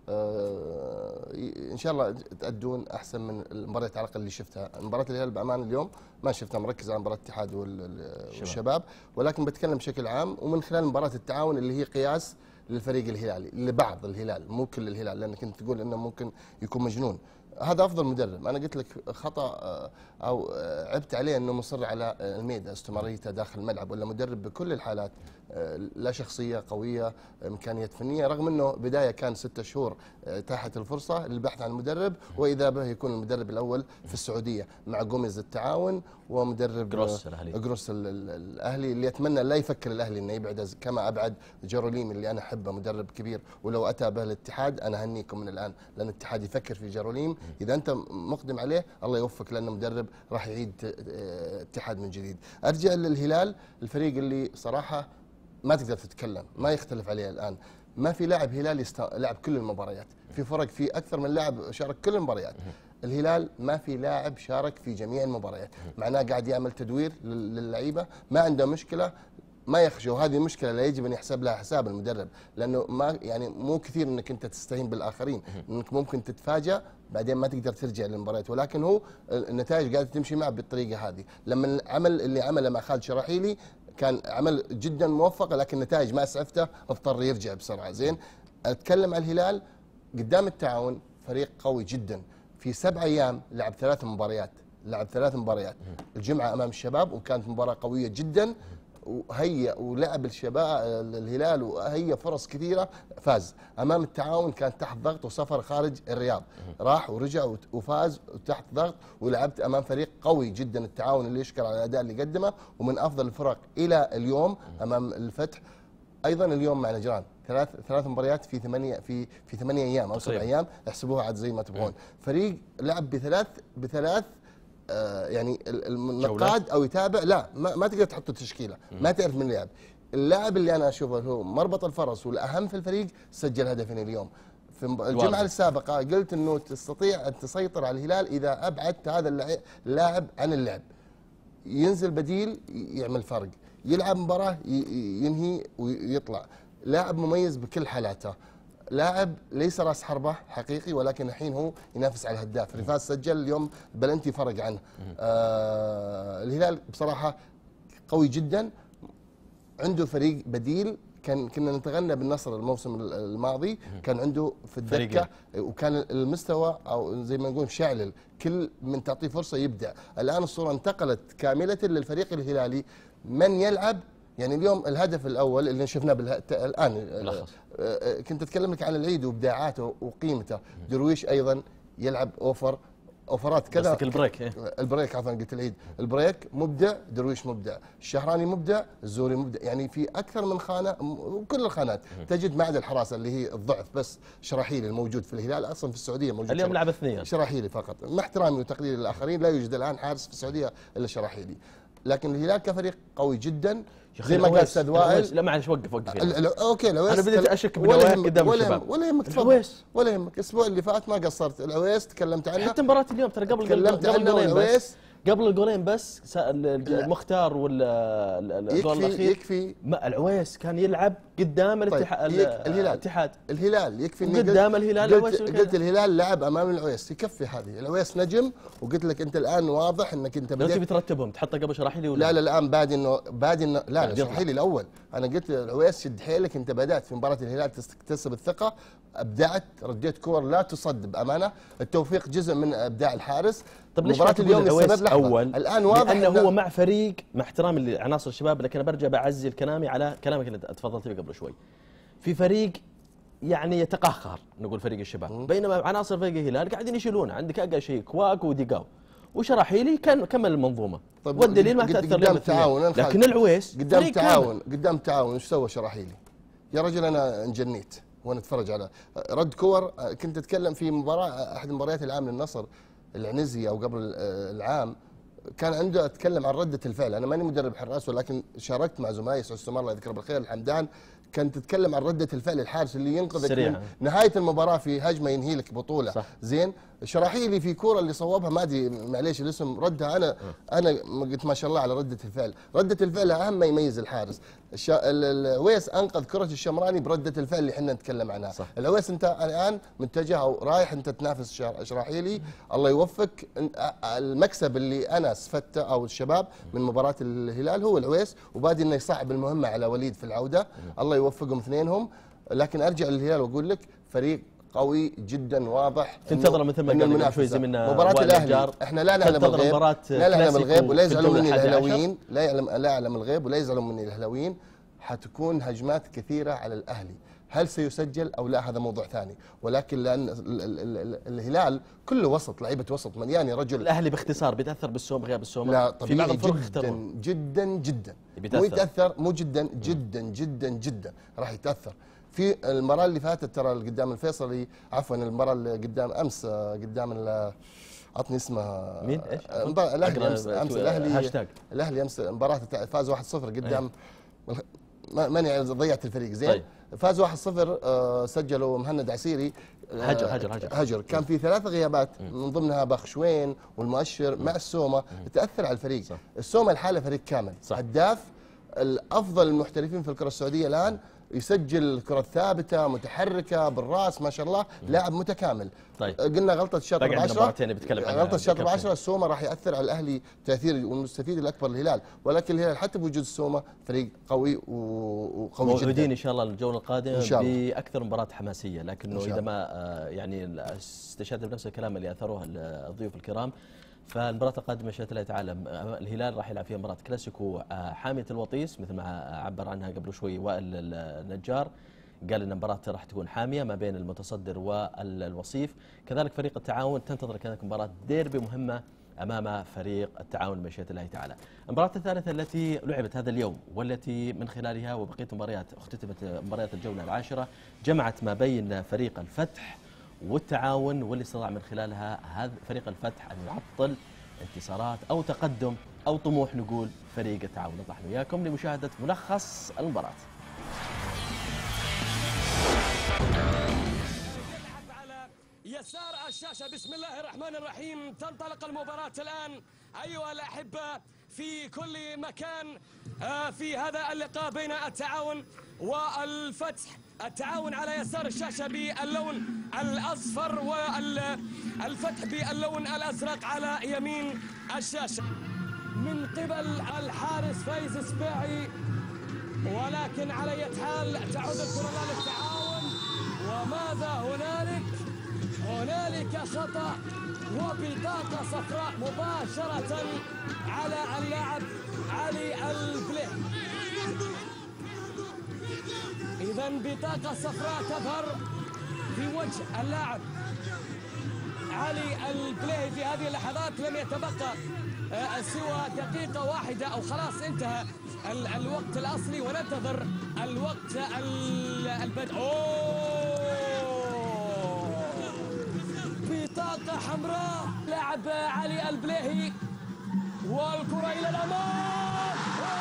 ان شاء الله تأدون احسن من المباريات على الاقل اللي شفتها. مباراه الهلال بامان اليوم ما شفتها مركز على مباراه الاتحاد والشباب، ولكن بتكلم بشكل عام ومن خلال مباراه التعاون اللي هي قياس للفريق الهلالي، لبعض الهلال مو كل الهلال، لانك انت تقول انه ممكن يكون مجنون. هذا افضل مدرب. انا قلت لك خطا او عبت عليه انه مصر على الميدا، استمراريته داخل الملعب، ولا مدرب بكل الحالات لا شخصيه قويه، امكانيات فنيه، رغم انه بدايه كان ستة شهور تاحت الفرصه للبحث عن مدرب، واذا به يكون المدرب الاول في السعوديه مع جوميز التعاون ومدرب جروس الاهلي جروس الاهلي اللي اتمنى لا يفكر الاهلي انه يبعد كما ابعد جاروليم اللي انا احبه، مدرب كبير، ولو اتى به الاتحاد انا اهنيكم من الان، لان الاتحاد يفكر في جاروليم. اذا انت مقدم عليه الله يوفق، لانه مدرب راح يعيد اتحاد من جديد. ارجع للهلال، الفريق اللي صراحه ما تقدر تتكلم، ما يختلف عليه الان. ما في لاعب هلالي لعب كل المباريات، في فرق في اكثر من لاعب شارك كل المباريات. الهلال ما في لاعب شارك في جميع المباريات، معناه قاعد يعمل تدوير للعيبه، ما عنده مشكله، ما يخشى. وهذه المشكله لا يجب ان يحسب لها حساب المدرب، لانه ما يعني مو كثير انك انت تستهين بالاخرين، انك ممكن تتفاجأ بعدين ما تقدر ترجع للمباريات، ولكن هو النتائج قاعده تمشي معه بالطريقه هذه. لما العمل اللي عمله مع خالد شراحيلي كان عمل جدا موفق، لكن النتائج ما اسعفته، اضطر يرجع بسرعه. زين، اتكلم عن الهلال قدام التعاون، فريق قوي جدا. في سبع ايام لعب ثلاث مباريات، لعب ثلاث مباريات. الجمعه امام الشباب وكانت مباراه قويه جدا، وهي ولعب الشباب الهلال وهي فرص كثيره، فاز. امام التعاون كان تحت ضغط وسفر خارج الرياض، راح ورجع وفاز وتحت ضغط، ولعبت امام فريق قوي جدا التعاون اللي يشكر على الاداء اللي قدمه، ومن افضل الفرق الى اليوم امام الفتح. ايضا اليوم مع نجران ثلاث ثلاث مباريات في ثمانية في في ثمانية ايام او سبع ايام، احسبوها عاد زي ما تبغون. فريق لعب بثلاث بثلاث آه يعني النقاد او يتابع، لا ما, ما تقدر تحط تشكيله، ما تعرف من لعب. اللاعب اللي انا اشوفه هو مربط الفرس والاهم في الفريق سجل هدفين اليوم. في الجمعه السابقه قلت انه تستطيع ان تسيطر على الهلال اذا ابعدت هذا اللاعب عن اللعب، ينزل بديل يعمل فرق، يلعب مباراه ينهي ويطلع. لاعب مميز بكل حالاته، لاعب ليس راس حربه حقيقي ولكن الحين هو ينافس على الهداف. ريفاز سجل اليوم بلنتي فرق عنه. آه الهلال بصراحه قوي جدا، عنده فريق بديل. كان كنا نتغنى بالنصر الموسم الماضي، كان عنده في الدكه وكان المستوى او زي ما نقول شعلل، كل من تعطيه فرصه يبدع. الان الصوره انتقلت كامله للفريق الهلالي، من يلعب. يعني اليوم الهدف الاول اللي شفناه الان ملخص. كنت اتكلم لك عن العيد وابداعاته وقيمته. درويش ايضا يلعب اوفر اوفرات كذا. قصدك البريك؟ إيه؟ البريك عفوا قلت العيد. البريك مبدع، درويش مبدع، الشهراني مبدع، الزوري مبدع. يعني في اكثر من خانه وكل الخانات تجد ما عدا الحراسه اللي هي الضعف بس. شراحيلي الموجود في الهلال، اصلا في السعوديه موجود اليوم لعب اثنين. شراحيلي فقط، مع احترامي وتقديري للاخرين لا يوجد الان حارس في السعوديه الا شراحيلي. لكن الهلال كفريق قوي جدا زي ما قال استاذ وائل. لا معلش وقف وقف يعني. اوكي العويس انا بديت اشك بالعويس قدام الشباب. ولا يهمك تفضل، ولا يهمك. الاسبوع اللي فات ما قصرت، العويس تكلمت عنه حتى مباراه اليوم ترى قبل تكلمت قبل عنه العويس قبل الجولين بس المختار والجول الاخير يكفي. ما العويس كان يلعب قدام الاتحاد. طيب الهلال الاتحاد الهلال يكفي قدام الهلال. قلت, قلت الهلال لعب امام العويس، يكفي هذه. العويس نجم، وقلت لك انت الان واضح انك انت بديت تبي ترتبهم تحطه قبل شراحيلي ولا لا لا الان بادي انه بادي انه لا لا شراحيلي الاول. انا قلت العويس شد حيلك، انت بدات في مباراه الهلال تكتسب الثقه، ابدعت، رديت كور لا تصد بامانه. التوفيق جزء من ابداع الحارس. طب ليش مباراه اليوم يستمر لحظه اول الان واضح انه هو مع فريق، مع احترامي لعناصر الشباب، لكن انا برجع بعزل كلامي على كلامك اللي تفضلت فيه قبل شوي. في فريق يعني يتقهقر، نقول فريق الشباب، م. بينما عناصر فريق الهلال قاعدين يشيلونه. عندك اقل شيء كواك وديقاو وشراحيلي كان كمل المنظومه. طيب والدليل ما تاثر قدام التعاون، لكن العويس قدام التعاون قدام التعاون ايش سوى شراحيلي؟ يا رجل انا انجنيت وانا اتفرج على رد كور. كنت اتكلم في مباراه احد مباريات العام للنصر العنزي او قبل العام، كان عنده اتكلم عن رده الفعل. انا ماني مدرب حراس ولكن شاركت مع زملائي سعود السمار الله يذكره بالخير الحمدان، كانت تتكلم عن رده الفعل الحارس اللي ينقذك من نهايه المباراه في هجمه ينهي لك بطوله. صح. زين شراحيلي في كوره اللي صوبها ما ادري معليش الاسم ردها، انا أه. انا قلت ما شاء الله على رده الفعل. رده الفعل اهم ما يميز الحارس. العويس انقذ كره الشمراني برده الفعل اللي احنا نتكلم عنها. صح. العويس انت الان متجه او رايح انت تنافس شراحيلي، الله يوفقك. المكسب اللي انا استفدته او الشباب من مباراه الهلال هو العويس، وبادي انه يصعب المهمه على وليد في العوده. م. الله يوفقهم اثنينهم. لكن ارجع للهلال واقول لك فريق قوي جدا واضح. تنتظر مثل ما قال شوي زميلنا مباراة الاهلي احنا لا نعلم الغيب، لا نعلم الغيب ولا يزعلوا مني الاهلاويين، لا يعلم لا يعلم الغيب ولا يزعلوا مني الاهلاويين. حتكون هجمات كثيره على الاهلي، هل سيسجل او لا هذا موضوع ثاني، ولكن لان الهلال كله وسط، لعيبه وسط مليان يا رجل. الاهلي باختصار بيتاثر بالسوم غياب السوم. لا طبيعي جدا جدا جدا مو يتاثر، مو جدا جدا جدا جدا راح يتاثر. في المباراه اللي فاتت ترى قدام الفيصلي، عفوا المباراه اللي قدام امس قدام عطني اسمها مين ايش؟ الاهلي امس امس الاهلي الاهلي امس مباراه فاز واحد صفر قدام ماني ضيعت الفريق زين. طيب. فاز واحد صفر آه سجلوا مهند عسيري. آه هجر هجر هجر هجر كان في ثلاث غيابات من ضمنها بخشوين والمؤشر مع السومه، تاثر على الفريق. صح. السومه الحاله فريق كامل، صح. هداف الافضل المحترفين في الكره السعوديه الان، يسجل كرة ثابتة متحركة بالراس ما شاء الله، لاعب متكامل. طيب. قلنا غلطة الشاطر بعشرة، غلطة الشاطر بعشرة. السومة راح يأثر على الأهلي تأثير، والمستفيد الأكبر الهلال، ولكن الهلال حتى بوجود السومة فريق قوي وقوي جدا. موعودين إن شاء الله الجولة القادمة بأكثر مباراة حماسية، لكنه إذا ما يعني استشهدت بنفس الكلام اللي أثروه الضيوف الكرام، فالمباراة القادمة إن شاء الله تعالى الهلال راح يلعب فيها مباراة كلاسيكو حامية الوطيس مثل ما عبر عنها قبل شوي وائل النجار، قال ان المباراة راح تكون حامية ما بين المتصدر والوصيف. كذلك فريق التعاون تنتظر كذلك مباراة ديربي مهمة أمام فريق التعاون بمشيئة الله تعالى. المباراة الثالثة التي لعبت هذا اليوم والتي من خلالها وبقية مباريات اختتمت مباريات الجولة العاشرة جمعت ما بين فريق الفتح والتعاون، واللي استطاع من خلالها هذا فريق الفتح أن يعطل انتصارات أو تقدم أو طموح نقول فريق التعاون. نطلع وياكم لمشاهدة ملخص المباراة. على يسار الشاشة بسم الله الرحمن الرحيم تنطلق المباراة الآن أيها الأحبة في كل مكان في هذا اللقاء بين التعاون والفتح. التعاون على يسار الشاشة باللون الأصفر والفتح باللون الأزرق على يمين الشاشة. من قبل الحارس فايز سباعي، ولكن على أي حال تعود الكرة للتعاون. وماذا هنالك؟ هنالك خطأ وبطاقة صفراء مباشرة على اللاعب علي البليه. إذا بطاقة صفراء تظهر في وجه اللاعب علي البليه في هذه اللحظات. لم يتبقى سوى دقيقة واحدة أو خلاص انتهى الوقت الأصلي، وننتظر الوقت البدء. أوه بطاقة حمراء لاعب علي البليهي، والكرة إلى الأمام.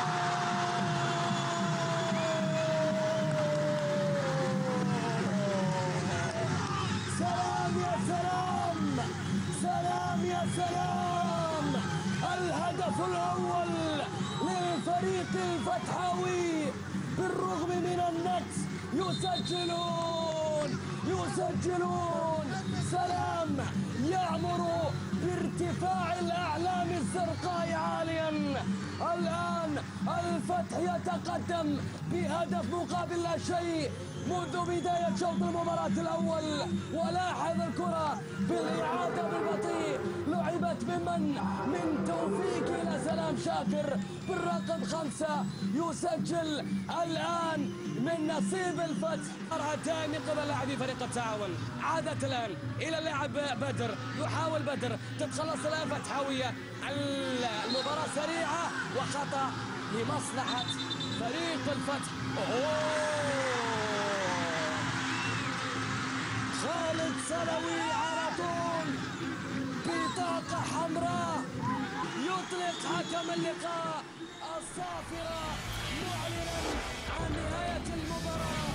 سلام يا سلام، سلام يا سلام. الهدف الأول للفريق الفتحاوي بالرغم من النقص. يسجلون يسجلون سلام يعمر بارتفاع الأعلام الزرقاء عاليا. الآن الفتح يتقدم بهدف مقابل لا شيء منذ بداية شوط المباراة الأول. ولاحظ الكرة بالإعادة بالبطيء لعبت بمن من توفيق إلى سلام شاكر بالرقم خمسة. يسجل الآن من نصيب الفتح. مرة من قبل لاعبي فريق التعاون. عادت الآن إلى اللاعب بدر، يحاول بدر تتخلص الآن فتحاوية. المباراة سريعة وخطأ لمصلحة فريق الفتح. أوه. خالد سلوي على طول بطاقة حمراء يطلق حكم اللقاء الصافرة معلنا عن نهاية المباراة.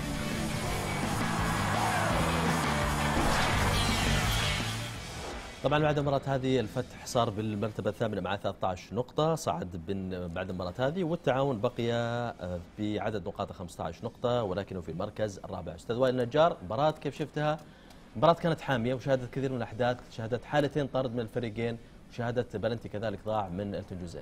طبعا بعد المباراة هذه الفتح صار بالمرتبة الثامنة مع ثلاثة عشر نقطة، صعد بعد المباراة هذه، والتعاون بقي بعدد نقاط خمسة عشر نقطة ولكنه في المركز الرابع. أستاذ وائل النجار، مباراة كيف شفتها؟ مباراة كانت حامية وشهدت كثير من الأحداث، شهدت حالتين طرد من الفريقين، وشهدت بلنتي كذلك ضاع من إلتون جوزيه.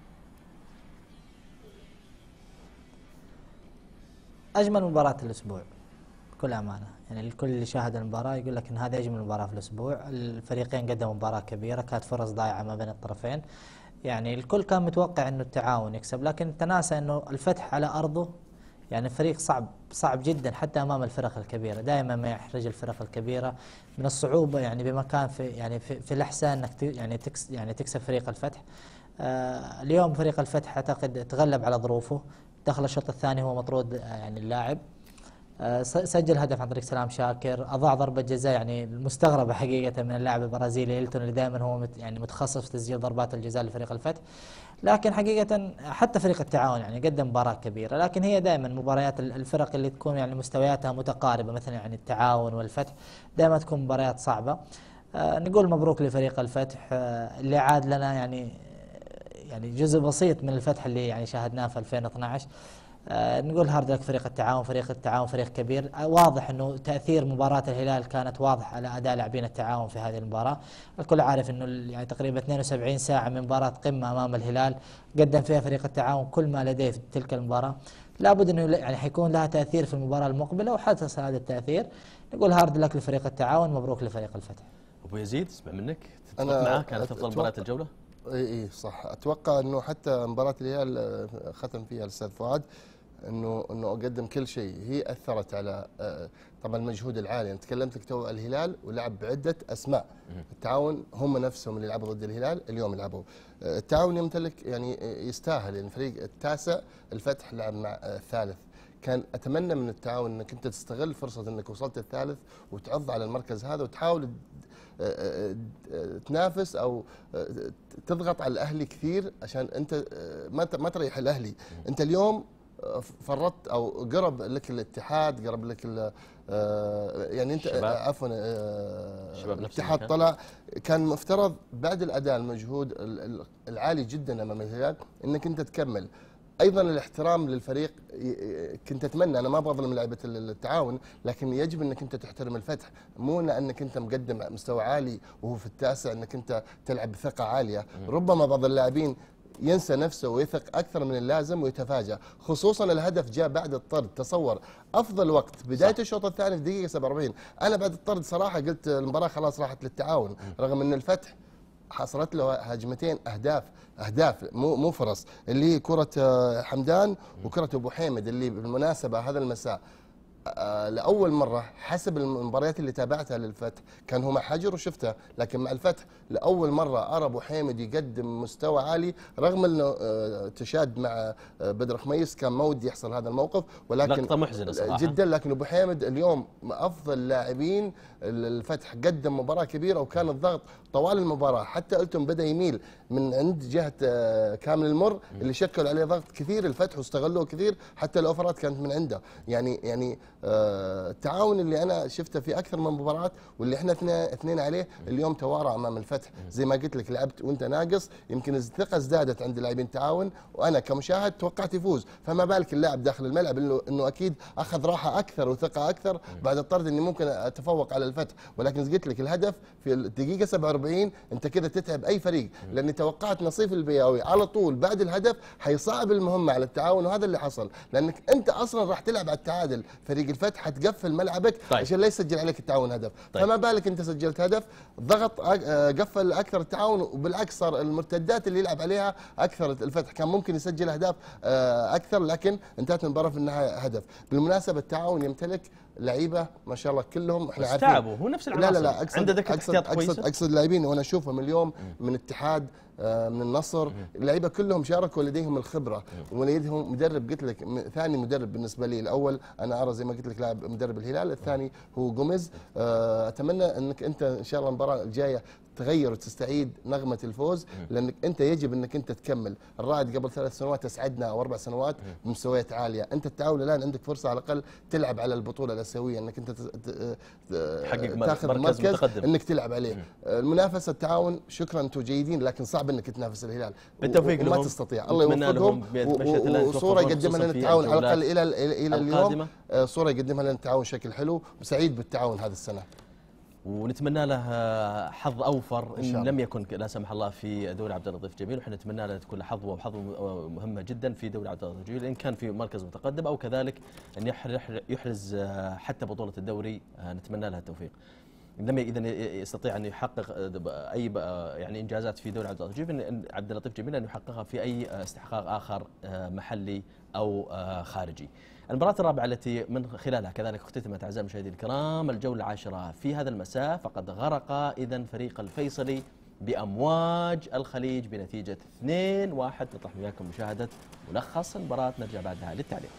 أجمل مباراة الأسبوع بكل أمانة، يعني الكل اللي شاهد المباراة يقول لك إن هذه أجمل مباراة في الأسبوع. الفريقين قدموا مباراة كبيرة، كانت فرص ضايعة ما بين الطرفين. يعني الكل كان متوقع إنه التعاون يكسب، لكن تناسى إنه الفتح على أرضه يعني فريق صعب صعب جدا حتى امام الفرق الكبيره. دائما ما يحرج الفرق الكبيره من الصعوبه يعني بمكان في يعني في, في الاحسان انك يعني تكس يعني تكسب فريق الفتح. آه اليوم فريق الفتح اعتقد تغلب على ظروفه، دخل الشوط الثاني هو مطرود يعني اللاعب، آه سجل هدف عن طريق سلام شاكر، اضاع ضربه جزاء يعني مستغربه حقيقه من اللاعب البرازيلي إلتون اللي دائما هو مت يعني متخصص في تسجيل ضربات الجزاء لفريق الفتح. لكن حقيقة حتى فريق التعاون يعني قدم مباراة كبيرة، لكن هي دائما مباريات الفرق اللي تكون يعني مستوياتها متقاربة مثلا يعني التعاون والفتح دائما تكون مباريات صعبة. آه نقول مبروك لفريق الفتح آه اللي عاد لنا يعني يعني جزء بسيط من الفتح اللي يعني شاهدناه في ألفين واثني عشر. آه نقول هارد لك فريق التعاون، فريق التعاون فريق كبير. آه واضح انه تاثير مباراه الهلال كانت واضح على اداء لاعبين التعاون في هذه المباراه. الكل عارف انه يعني تقريبا اثنين وسبعين ساعه من مباراه قمه امام الهلال قدم فيها فريق التعاون كل ما لديه في تلك المباراه. لابد انه يعني حيكون لها تاثير في المباراه المقبله، وحدث هذا التاثير. نقول هارد لك لفريق التعاون، مبروك لفريق الفتح. ابو يزيد اسمع منك، تتفق أنا معاه كانت افضل مباراه الجوله؟ اي اي صح. اتوقع انه حتى مباراه الهلال ختم فيها الاستاذ فؤاد انه انه اقدم كل شيء. هي اثرت على طبعا المجهود العالي. انا تكلمت لك تو الهلال ولعب بعده اسماء. التعاون هم نفسهم اللي لعبوا ضد الهلال اليوم يلعبوا. التعاون يمتلك يعني يستاهل، يعني الفريق التاسع الفتح لعب مع الثالث. كان اتمنى من التعاون انك انت تستغل فرصه انك وصلت الثالث وتعض على المركز هذا وتحاول تنافس او تضغط على الاهلي كثير عشان انت ما ما تريح الاهلي. انت اليوم فرطت او قرب لك الاتحاد، قرب لك يعني انت عفوا الاتحاد طلع. كان مفترض بعد الاداء المجهود العالي جدا امام الهلال انك انت تكمل. ايضا الاحترام للفريق، كنت اتمنى، انا ما بظلم لعيبه التعاون، لكن يجب انك انت تحترم الفتح، مو انك انت مقدم مستوى عالي وهو في التاسع انك انت تلعب بثقه عاليه. ربما بعض اللاعبين ينسى نفسه ويثق اكثر من اللازم ويتفاجأ، خصوصا الهدف جاء بعد الطرد. تصور افضل وقت بدايه الشوط الثاني في دقيقه سبعة وأربعين. انا بعد الطرد صراحه قلت المباراه خلاص راحت للتعاون، رغم ان الفتح حصلت له هجمتين اهداف اهداف مو مو فرص، اللي هي كره حمدان وكره ابو حامد اللي بالمناسبه هذا المساء لاول مره حسب المباريات اللي تابعتها للفتح كان هو مع حجر وشفتها، لكن مع الفتح لاول مره ارى ابو حامد يقدم مستوى عالي، رغم انه تشاد مع بدر خميس كان ما ودي يحصل هذا الموقف، ولكن لقطه محزنه صراحه جدا. لكن ابو حامد اليوم افضل لاعبين الفتح، قدم مباراه كبيره وكان الضغط طوال المباراه، حتى التم بدا يميل من عند جهه كامل المر اللي شكلوا عليه ضغط كثير الفتح واستغلوه كثير، حتى الاوفرات كانت من عنده. يعني يعني التعاون اللي انا شفته في اكثر من مباراه واللي احنا اثنين عليه اليوم توارى امام الفتح. زي ما قلت لك لعبت وانت ناقص، يمكن الثقه ازدادت عند لاعبين التعاون، وانا كمشاهد توقعت يفوز، فما بالك اللاعب داخل الملعب انه انه اكيد اخذ راحه اكثر وثقه اكثر بعد الطرد اني ممكن اتفوق على الفتح. ولكن قلت لك الهدف في الدقيقه سبعة وأربعين انت كذا تتعب اي فريق، لاني توقعت نصيف البياوي على طول بعد الهدف حيصعب المهمه على التعاون، وهذا اللي حصل، لانك انت اصلا راح تلعب على التعادل. فريق الفتح حتقفل ملعبك طيب. عشان لا يسجل عليك التعاون هدف. طيب. فما بالك انت سجلت هدف، ضغط قفل اكثر التعاون، وبالعكس صار المرتدات اللي يلعب عليها اكثر الفتح، كان ممكن يسجل اهداف اكثر، لكن انتهت المباراه في النهايه هدف. بالمناسبه التعاون يمتلك لعيبه ما شاء الله كلهم احنا عارفين تعبوا، هو نفس العناصر. لا لا لا اقصد عنده دكه احتياط كويسه. اقصد اقصد لاعبين وانا اشوفهم اليوم من اتحاد من النصر، اللعيبه كلهم شاركوا لديهم الخبره ولديهم مدرب. قلت لك ثاني مدرب بالنسبه لي، الاول انا ارى زي ما قلت لك لاعب مدرب الهلال، الثاني هو جوميز. اتمنى انك انت ان شاء الله المباراه الجايه تغير وتستعيد نغمه الفوز، لانك انت يجب انك انت تكمل. الرائد قبل ثلاث سنوات اسعدنا او اربع سنوات بمستويات عاليه، انت التعاون الان عندك فرصه على الاقل تلعب على البطوله الاسيويه، انك انت تحقق تاخذ مركز, مركز متقدم انك تلعب عليه. المنافسه التعاون شكرا انتم جيدين، لكن صعب انك تنافس الهلال بالتوفيق لهم، وما تستطيع. الله يوفقهم، وصوره يقدمها لنا التعاون على الاقل الى الى اليوم، صوره يقدمها لنا التعاون شكل حلو، وسعيد بالتعاون هذه السنه، ونتمنى له حظ اوفر ان لم يكن لا سمح الله في دوري عبد اللطيف جميل، وحنا نتمنى له تكون له حظوه وحظوه مهمه جدا في دوري عبد اللطيف جميل، ان كان في مركز متقدم او كذلك ان يحرز حتى بطوله الدوري، نتمنى له التوفيق. لم اذا يستطيع ان يحقق اي يعني انجازات في دوري عبد اللطيف جميل، عبد اللطيف جميل ان يحققها في اي استحقاق اخر محلي او خارجي. المباراة الرابعة التي من خلالها كذلك اختتمت أعزائي المشاهدين الكرام الجولة العاشرة في هذا المساء، فقد غرق إذن فريق الفيصلي بأمواج الخليج بنتيجة اثنين واحد. نطرح وياكم مشاهدة ملخص المباراة، نرجع بعدها للتعليق.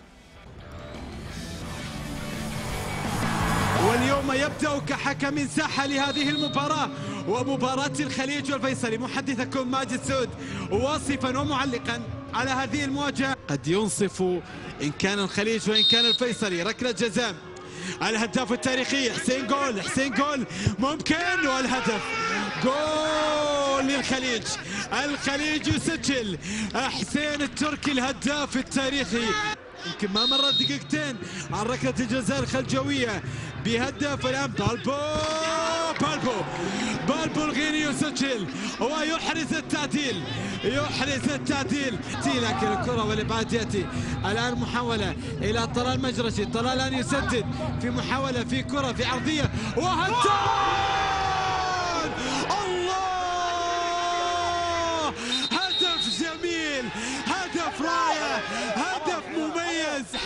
واليوم يبدأ كحكم ساحة لهذه المباراة ومباراة الخليج والفيصلي. محدثكم ماجد سود واصفا ومعلقا على هذه المواجهة. قد ينصف إن كان الخليج وإن كان الفيصلي. ركلة جزاء الهداف التاريخي حسين جول، حسين جول ممكن، والهدف جول للخليج. الخليج يسجل، حسين التركي الهداف التاريخي. يمكن ما مرت دقيقتين عن ركلة الجزاء الخلجوية بهدف. الآن بالبو بالبو بالبو الغيني يسجل ويحرز التعديل، يحرز التعديل. لكن الكرة والإبعاد يأتي الآن محاولة إلى طلال مجرشي. طلال الآن يسدد في محاولة في كرة في عرضية وهدف. الله، هدف جميل، هدف رائع، هدف مميز.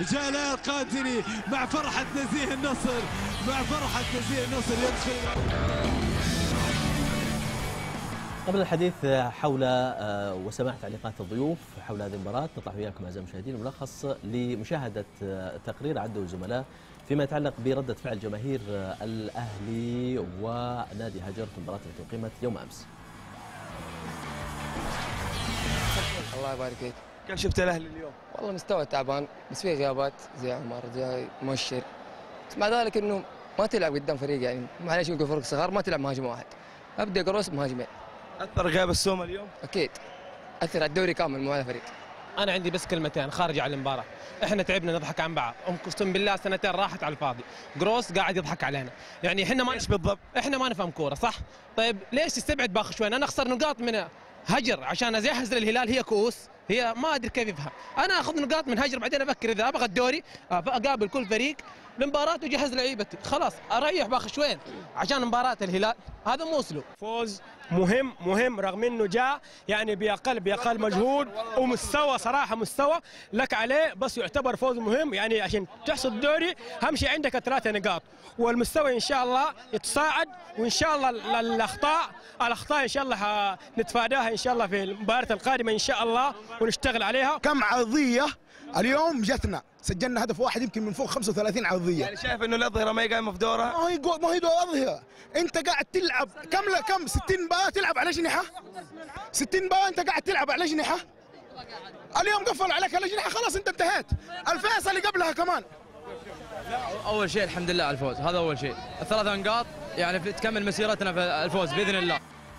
جلال قادري مع فرحة نزيه النصر، مع فرحة نزيه النصر يدخل. قبل الحديث حول وسماع تعليقات الضيوف حول هذه المباراة، نطلع وياكم أعزائي المشاهدين ملخص لمشاهدة تقرير عده الزملاء فيما يتعلق بردة فعل جماهير الأهلي ونادي هجر في المباراة التي أقيمت يوم أمس. الله يبارك فيك. كيف شفت الاهلي اليوم؟ والله مستوى تعبان، بس في غيابات زي عمر زي مؤشر، بس مع ذلك انه ما تلعب قدام فريق، يعني معلش يمكن فرق صغار ما تلعب مهاجم واحد، ابدا قروس مهاجمين. اثر غياب السومه اليوم؟ اكيد اثر على الدوري كامل مو على الفريق. انا عندي بس كلمتين خارج عن المباراه، احنا تعبنا نضحك عن بعض، اقسم بالله سنتين راحت على الفاضي، جروس قاعد يضحك علينا، يعني احنا ما ايش بالضبط؟ احنا ما نفهم كوره صح؟ طيب ليش تستبعد باخشوين؟ انا اخسر نقاط من هجر عشان ازحزر الهلال، هي كؤوس، هي ما ادري كيف يفهم، انا اخذ نقاط من هجر بعدين افكر اذا ابغى الدوري اقابل كل فريق المباراه وجهز لعيبتي، خلاص اريح باخشوين عشان مباراه الهلال، هذا مو اسلوب. فوز مهم مهم رغم انه جاء يعني باقل باقل مجهود ومستوى صراحه مستوى لك عليه، بس يعتبر فوز مهم يعني عشان تحصد الدوري اهم شيء عندك ثلاثه نقاط، والمستوى ان شاء الله يتصاعد، وان شاء الله الاخطاء الاخطاء ان شاء الله نتفاداها ان شاء الله في المباراه القادمه ان شاء الله ونشتغل عليها. كم عرضيه اليوم جتنا، سجلنا هدف واحد يمكن من فوق خمسة وثلاثين عرضيه. يعني شايف انه الاظهره ما هي قايمه في دورها؟ ما هي ما هي دور اظهره، انت قاعد تلعب كم كم ستين مباراه تلعب على اجنحه؟ ستين مباراه انت قاعد تلعب على اجنحه؟ اليوم قفل عليك الاجنحه خلاص انت انتهيت، الفيصلي قبلها كمان. اول شيء الحمد لله على الفوز، هذا اول شيء، الثلاث نقاط يعني تكمل مسيرتنا في الفوز باذن الله.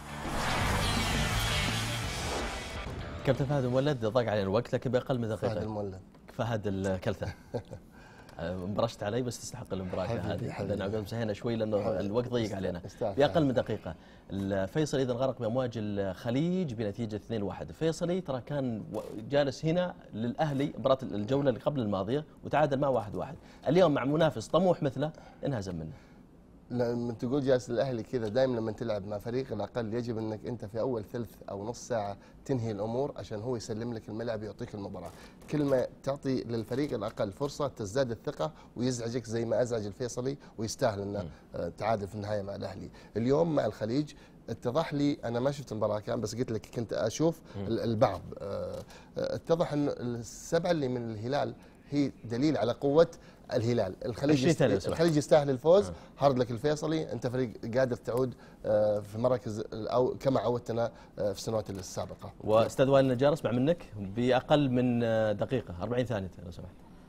كابتن فهد المولد ضاق علينا الوقت لكن باقل من دقيقه. فهد المولد فهد الكلثه برشت علي بس تستحق المباراه هذه، لان عقب مسهينا شوي لانه الوقت ضيق علينا. باقل من دقيقه الفيصلي اذا غرق بامواج الخليج بنتيجه اثنين واحد. الفيصلي ترى كان جالس هنا للاهلي مباراه الجوله اللي قبل الماضيه وتعادل مع واحد واحد، اليوم مع منافس طموح مثله انهزم منه. لما تقول جالس الاهلي كذا دائما لما تلعب مع فريق الاقل يجب انك انت في اول ثلث او نص ساعه تنهي الامور عشان هو يسلم لك الملعب ويعطيك المباراه، كل ما تعطي للفريق الاقل فرصه تزداد الثقه ويزعجك زي ما ازعج الفيصلي ويستاهل انه تعادل في النهايه مع الاهلي. اليوم مع الخليج اتضح لي، انا ما شفت المباراه كان بس قلت لك كنت اشوف البعض، اتضح انه السبعه اللي من الهلال هي دليل على قوه الهلال. الخليج الخليج يستاهل الفوز، هارد لك الفيصلي، انت فريق قادر تعود في مراكز او كما عودتنا في السنوات السابقه. واستاذ وائل النجار اسمع منك باقل من دقيقه أربعين ثانيه لو سمحت.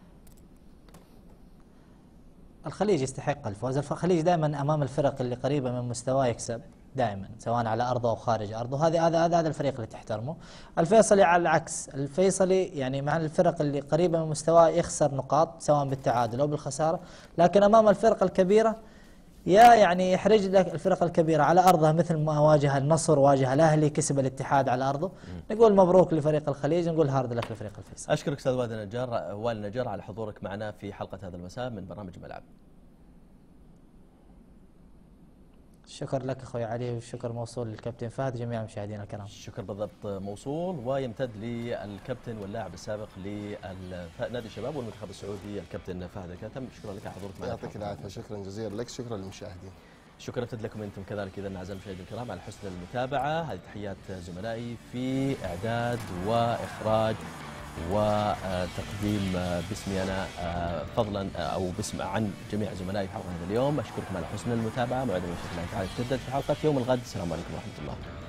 الخليج يستحق الفوز، الخليج دائما امام الفرق اللي قريبه من مستواه يكسب دائما سواء على ارضه او خارج ارضه، هذا هذا هذا الفريق اللي تحترمه. الفيصلي على العكس، الفيصلي يعني مع الفرق اللي قريبه من مستواه يخسر نقاط سواء بالتعادل او بالخساره، لكن امام الفرق الكبيره يا يعني يحرج لك الفرق الكبيره على ارضها مثل ما واجه النصر واجه الاهلي كسب الاتحاد على ارضه، نقول مبروك لفريق الخليج، نقول هارد لك لفريق الفيصل. اشكرك استاذ وائل النجار وائل النجار على حضورك معنا في حلقه هذا المساء من برنامج ملعب. شكر لك اخوي علي والشكر موصول للكابتن فهد وجميع المشاهدين الكرام. الشكر بالضبط موصول ويمتد للكابتن واللاعب السابق لنادي الشباب والمنتخب السعودي الكابتن فهد الكاتم، شكرا لك على حضورك معنا. يعطيك العافيه، شكرا جزيلا لك، شكرا للمشاهدين. شكرا يمتد لكم انتم كذلك اذا اعزائي المشاهدين الكرام على حسن المتابعه، هذه تحيات زملائي في اعداد واخراج وتقديم باسمي أنا فضلا أو باسم عن جميع زملائي في حلقة هذا اليوم. أشكركم على حسن المتابعة، موعد بإذن الله تعالى يتجدد في حلقة يوم الغد. السلام عليكم ورحمة الله.